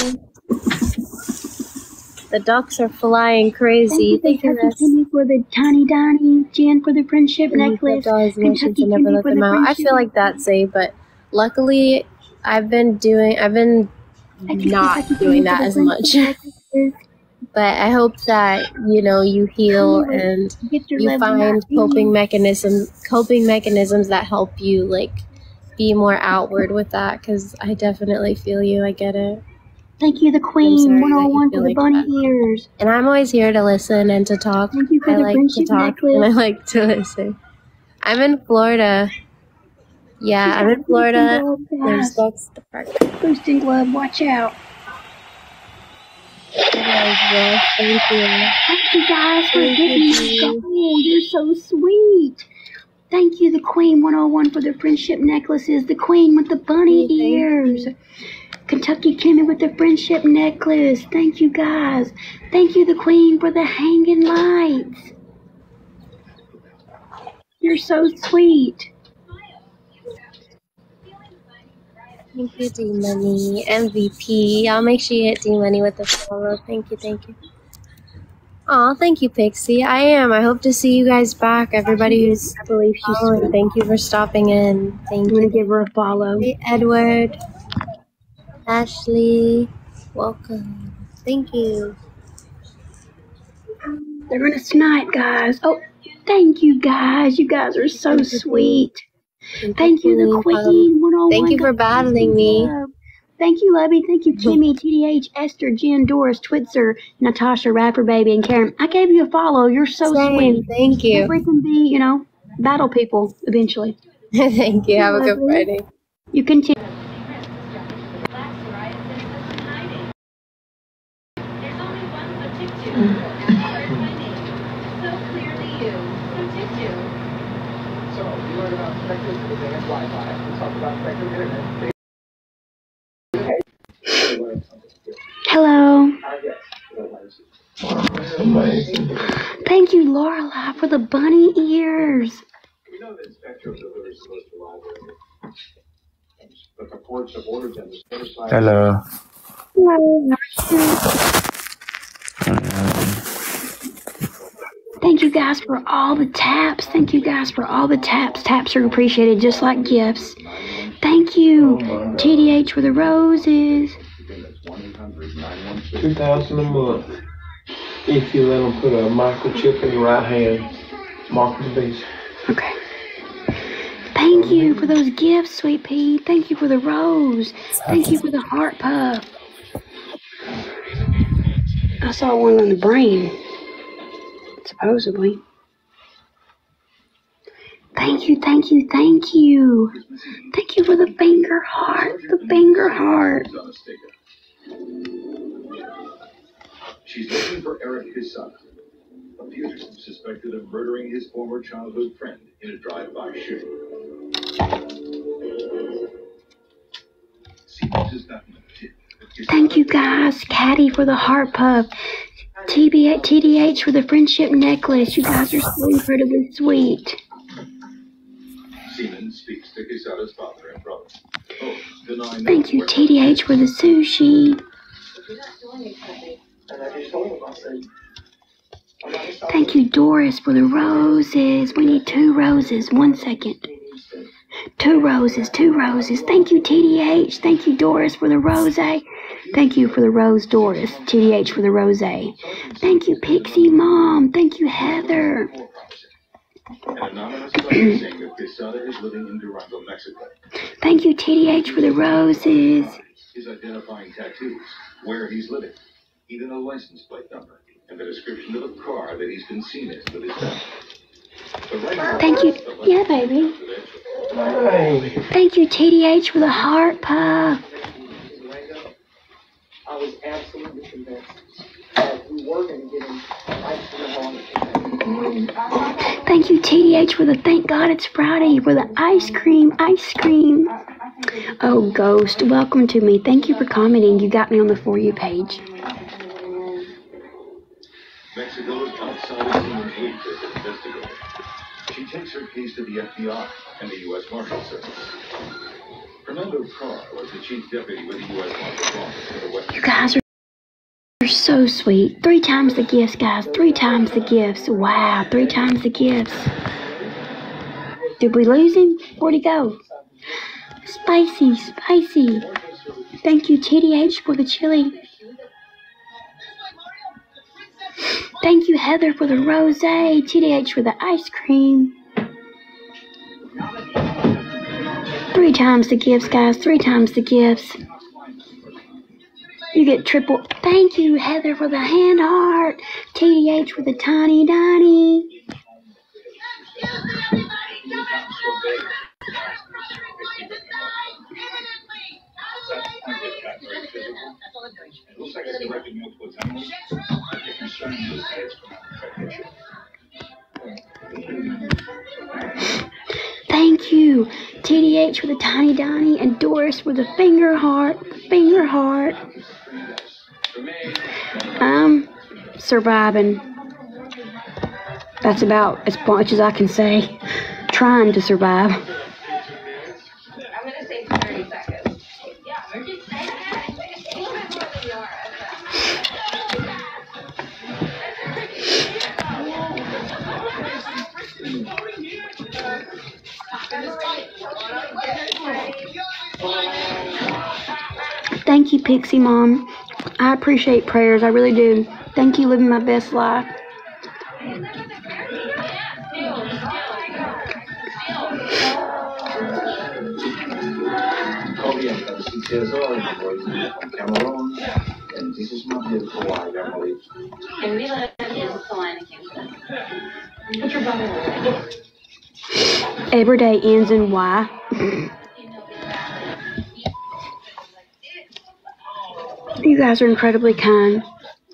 The ducks are flying crazy. Thank you, Russ. Kentucky Kimmy for the tiny Donnie. Jen for the friendship necklace. Kentucky never Kimmy let for them the out. I friendship feel like that's safe, but luckily I've been not doing that as much. But I hope that, you know, you heal and you find coping mechanisms that help you, like, be more outward with that, because I definitely feel you. I get it. Thank you, the Queen 101 for the bunny ears. And I'm always here to listen and to talk. Thank you for I the like to friendship talk necklace. and I like to listen. I'm in Florida. Yeah, I'm in Florida. There's ducks at the park. Boosting glove, watch out. Thank you. Thank you guys for giving me gold. You're so sweet. Thank you, the Queen 101 for the friendship necklaces. The Queen with the bunny ears. Kentucky Kimmy with the friendship necklace. Thank you guys. Thank you, the Queen, for the hanging lights. You're so sweet. Thank you, D-Money. MVP. I'll make sure you hit D-Money with the follow. Thank you, thank you. Aw, thank you, Pixie. I am. I hope to see you guys back. Everybody who's following, thank you for stopping in. Thank you. I'm going to give her a follow. Hey, Edward. Ashley. Welcome. Thank you. They're going to snipe, guys. Oh, thank you, guys. You guys are so sweet. Thank you, the Queen 101. Thank you for battling me. Thank you, Lovey. Thank you, Kimmy, TDH, Esther, Jen, Doris, Twitzer, Natasha, Rapper Baby, and Karen. I gave you a follow. You're so sweet. Thank you. We can be, you know, battle people eventually. Thank you. Have a good Friday. You continue. Hello. Thank you, Lorelai, for the bunny ears. Hello. Hello. Thank you guys for all the taps. Thank you guys for all the taps. Taps are appreciated just like gifts. Thank you, TDH, for the roses. 2,000 a month. If you let them put a microchip in your right hand, mark the beast. Okay. Thank you for those gifts, Sweet Pea. Thank you for the rose. Thank you for the heart puff. I saw one on the brain, supposedly. Thank you, thank you, thank you. Thank you for the finger heart, the finger heart. She's looking for Eric, his son, a fugitive suspected of murdering his former childhood friend in a drive-by shooting. Thank you guys. Caddy for the heart puff. TDH for the friendship necklace. You guys are so incredibly sweet. Thank you, TDH, for the sushi. Thank you, Doris, for the roses. We need 2 roses. 1 second. 2 roses, 2 roses. Thank you, TDH. Thank you, Doris, for the rose. Thank you for the rose, Doris. TDH for the rose. Thank you, Pixie Mom. Thank you, Heather. Thank you, TDH, for the roses. His identifying tattoos, where he's living, even a license plate number, and the description of the car that he's been seen in with his family. Thank you. Yeah, baby. Thank you, TDH, for the heart puff. I was absolutely convinced that we were going to get him right to the home. Thank you, TDH, for the thank God it's Friday, for the ice cream. Oh, Ghost, welcome to me. Thank you for commenting. You got me on the For You page. Mexico's outside human week as an investigator. She takes her case to the FBI and the U.S. Marshal Service. Fernando Carr was the chief deputy with the U.S. Marshal Office for the Western. You guys are so sweet. 3 times the gifts, guys. 3 times the gifts. Wow, 3 times the gifts. Did we lose him? Where'd he go? Spicy. Thank you, TDH, for the chili. Thank you, Heather, for the rosé. TDH for the ice cream. 3 times the gifts, guys. 3 times the gifts. You get triple. Thank you, Heather, for the hand heart. TDH for the tiny Donnie. Thank you, TDH for the tiny Donnie, and Doris for the finger heart. I'm surviving. That's about as much as I can say. Trying to survive. I'm gonna say 30 seconds. Thank you, Pixie Mom. I appreciate prayers. I really do. Thank you, living my best life. Cameroon, and this is my beautiful wife, Emily. And we live in Salina, Kansas. What's your brother? Every day ends in Y. You guys are incredibly kind.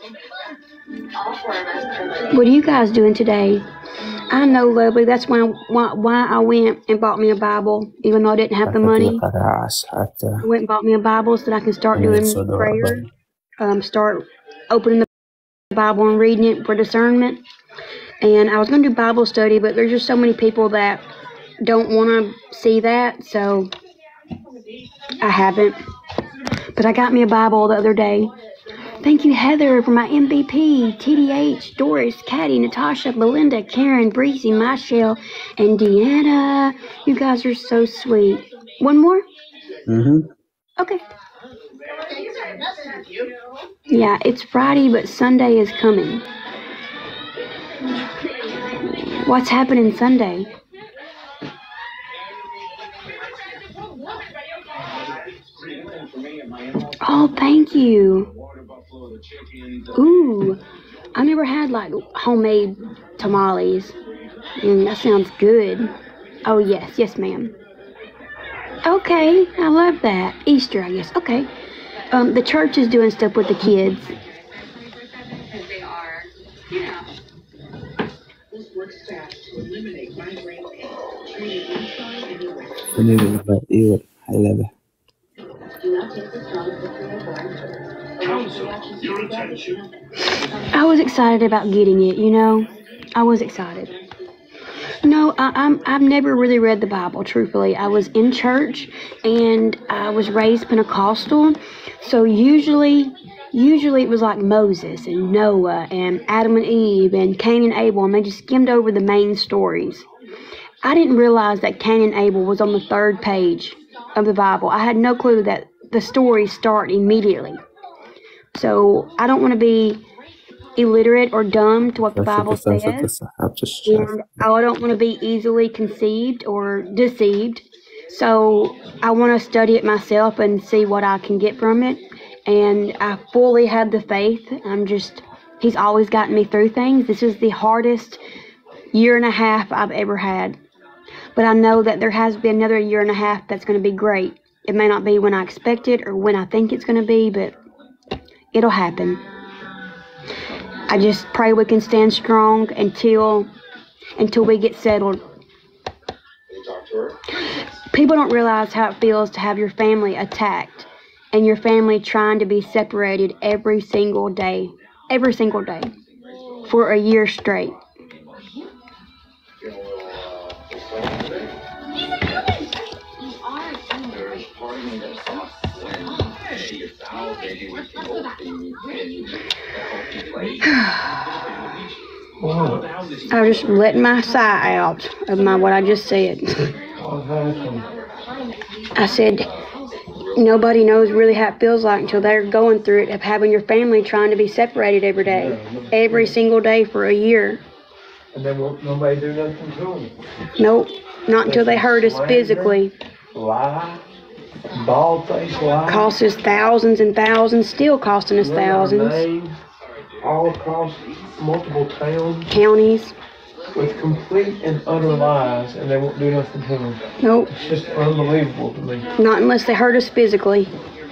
What are you guys doing today? I know, lovely. That's why I went and bought me a Bible, even though I didn't have the money. I went and bought me a Bible so that I can start doing prayer. Start opening the Bible and reading it for discernment. And I was going to do Bible study, but there's just so many people that don't want to see that, so I haven't. But I got me a Bible the other day. Thank you, Heather, for my MVP, TDH, Doris, Caddy, Natasha, Belinda, Karen, Breezy, Michelle, and Deanna. You guys are so sweet. One more? Okay. Yeah, it's Friday, but Sunday is coming. What's happening Sunday? Oh, thank you. Ooh, I never had like homemade tamales. That sounds good. Oh, yes, ma'am. Okay, I love that. Easter, I guess. Okay. The church is doing stuff with the kids. Because they are, you know. works fast to eliminate migraine pain. Treated inside and anywhere. I need to invite you at high level. Do not take this drug before you're born. Council, your attention. I was excited about getting it, you know. I was excited. No, I've never really read the Bible, truthfully. I was in church and I was raised Pentecostal. So usually it was like Moses and Noah and Adam and Eve and Cain and Abel, and they just skimmed over the main stories. I didn't realize that Cain and Abel was on the 3rd page of the Bible. I had no clue that the stories start immediately. So I don't want to be illiterate or dumb to what the Bible says, and I don't want to be easily conceived or deceived. So I want to study it myself and see what I can get from it. And I fully have the faith. He's always gotten me through things. This is the hardest 1.5 years I've ever had. But I know that there has been another 1.5 years that's going to be great. It may not be when I expect it or when I think it's going to be, but it'll happen. I just pray we can stand strong until we get settled. People don't realize how it feels to have your family attacked and your family trying to be separated every single day for 1 year straight. I was just letting my sigh out of what I just said. I said, nobody knows really how it feels like until they're going through it, of having your family trying to be separated every day, every single day for 1 year. And then won't nobody do nothing to them. Nope, not until they hurt us physically. Lie. Bald-faced lie. Cost us thousands and thousands, still costing us thousands. Names, all across multiple towns. Counties. With complete and utter lies, and they won't do nothing to them. Nope. It's just unbelievable to me. Not unless they hurt us physically.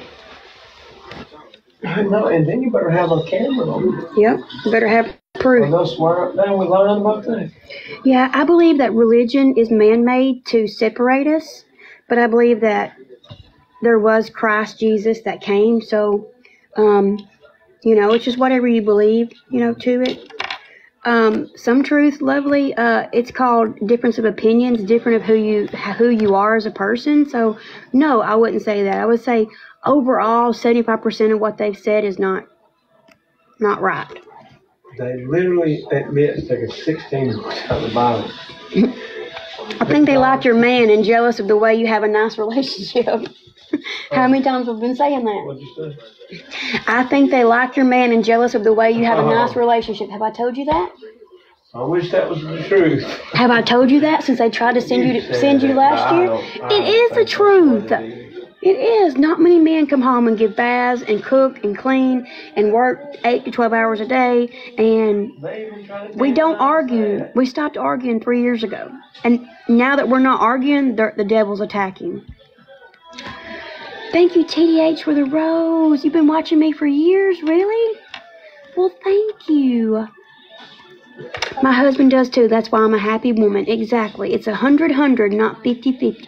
No, and then you better have a camera on you. Yep, you better have proof. And they'll swear up there we learn about that. Yeah, I believe that religion is man-made to separate us, but I believe that there was Christ Jesus that came, so, it's just whatever you believe, to it. Some truth, lovely, it's called difference of opinions, different of who you are as a person, so, no, I wouldn't say that. I would say, overall, 75% of what they've said is not right. They literally admit it's taking 16 books out of the Bible. I think they like your man and jealous of the way you have a nice relationship. How many times have I been saying that? What'd you say? I think they like your man and jealous of the way you have a nice relationship. Have I told you that? I wish that was the truth. Have I told you that since they tried to send you last year? It is the truth. It is. Not many men come home and give baths and cook and clean and work 8 to 12 hours a day. And we don't argue. We stopped arguing 3 years ago. And now that we're not arguing, the devil's attacking. Thank you, TDH, for the rose. You've been watching me for years, really? Well, thank you. My husband does too. That's why I'm a happy woman. Exactly. It's 100-100, not 50-50.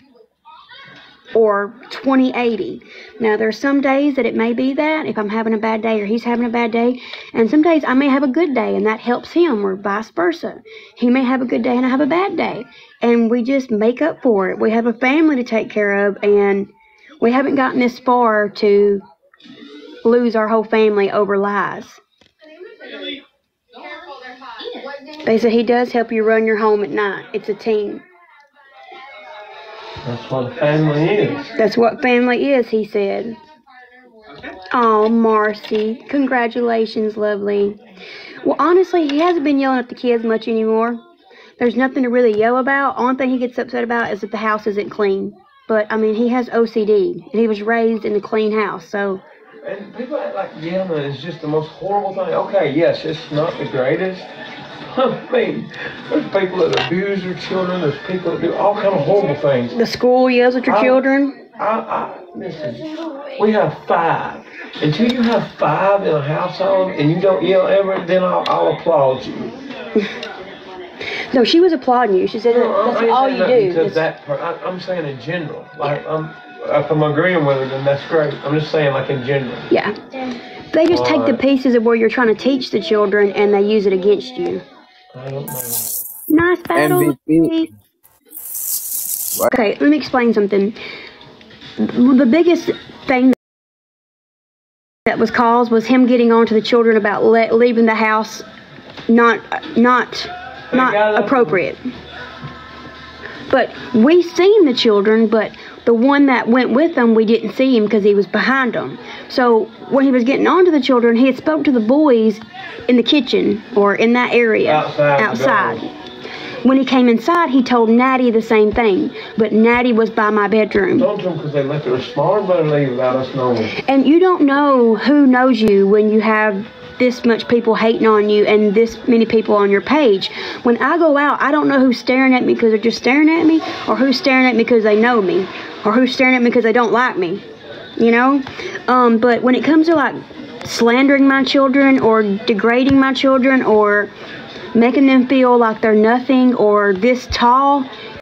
Or 20-80. Now, there's some days that it may be that, if I'm having a bad day or he's having a bad day. And some days I may have a good day, and that helps him, or vice versa. He may have a good day and I have a bad day. And we just make up for it. We have a family to take care of, and we haven't gotten this far to lose our whole family over lies. They said he does help you run your home at night. It's a team. That's what family is. That's what family is, he said. Oh, Marcy. Congratulations, lovely. Well, honestly, he hasn't been yelling at the kids much anymore. There's nothing to really yell about. Only thing he gets upset about is that the house isn't clean. But, I mean, he has OCD, and he was raised in a clean house, so... And people act like yelling is just the most horrible thing. Okay, yes, it's not the greatest. I mean, there's people that abuse their children. There's people that do all kind of horrible things. The school yells at your children? Listen, we have 5. Until you have 5 in a household and you don't yell ever, then I'll applaud you. No, she was applauding you. She said that's all you do. I'm saying in general. Like, if I'm agreeing with her, then that's great. I'm just saying, like, in general. Yeah. They just take the pieces of where you're trying to teach the children and they use it against you. I don't know. Nice battle. MVP. Okay, let me explain something. The biggest thing that was caused was him getting on to the children about leaving the house not appropriate. But we seen the children, but the one that went with them, we didn't see him because he was behind them. So when he was getting on to the children, he had spoke to the boys in the kitchen or in that area outside. When he came inside, he told Natty the same thing, but Natty was by my bedroom. Don't tell them because they left their smart better leave without us knowing. And you don't know who knows you when you have this much people hating on you and this many people on your page. When I go out, I don't know who's staring at me because they're just staring at me, or who's staring at me because they know me, or who's staring at me because they don't like me, you know? But when it comes to like slandering my children or degrading my children or making them feel like they're nothing or this tall,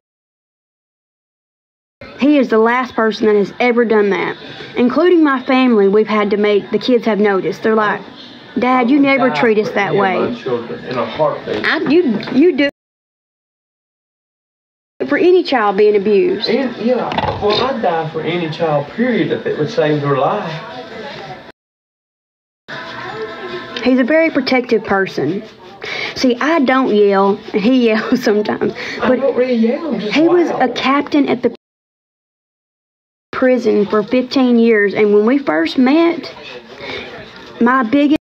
he is the last person that has ever done that. Including my family, we've had to make, the kids have noticed. They're like, Dad, you never treat us that way. In a heartbeat. You do it for any child being abused. Well, I'd die for any child, period, if it would save their life. He's a very protective person. See, I don't yell, and he yells sometimes. But I don't really yell, I'm just he was loud. a captain at the prison for 15 years, and when we first met, my biggest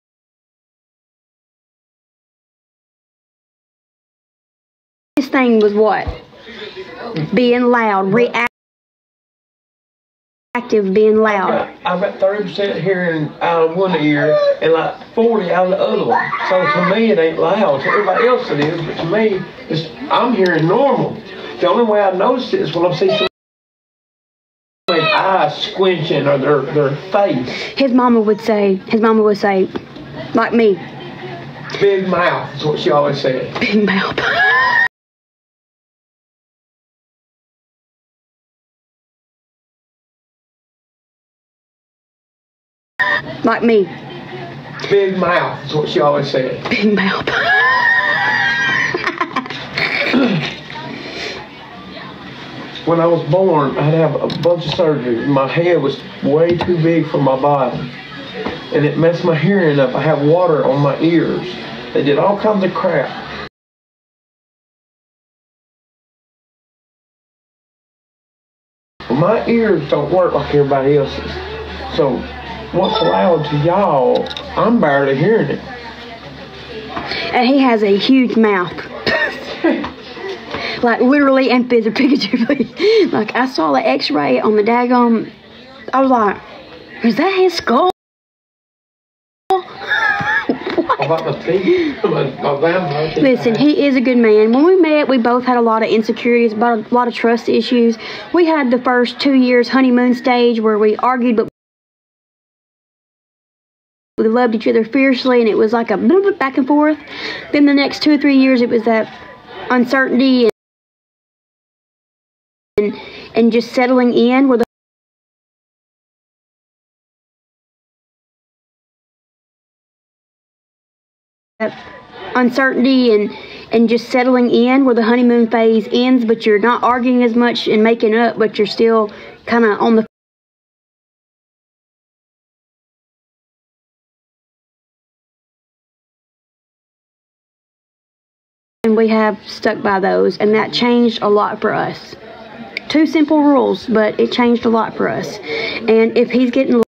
thing was what? Being loud, reactive, being loud. I've got 30% hearing out of one ear and like 40 out of the other one. So to me, it ain't loud. To everybody else it is, but to me, I'm hearing normal. The only way I notice it is when I see somebody's eyes squinching or their face. His mama would say, like me. Big mouth is what she always said. Big mouth. Like me. Big mouth is what she always said. Big mouth. When I was born, I had to have a bunch of surgery. My head was way too big for my body. And it messed my hearing up. I have water on my ears. They did all kinds of crap. My ears don't work like everybody else's. So what's loud to y'all, I'm barely hearing it. And he has a huge mouth. Like literally and figuratively. Like I saw the x-ray on the daggone, I was like, is that his skull? Listen, he is a good man. When we met, we both had a lot of insecurities, about a lot of trust issues. We had the first 2 years honeymoon stage where we argued, but we loved each other fiercely, and it was like a little bit back and forth. Then the next 2 or 3 years, it was that uncertainty and just settling in where the uncertainty and just settling in where the honeymoon phase ends, but you're not arguing as much and making up, but you're still kind of on the and we have stuck by those, and that changed a lot for us. 2 simple rules, but it changed a lot for us. And if he's getting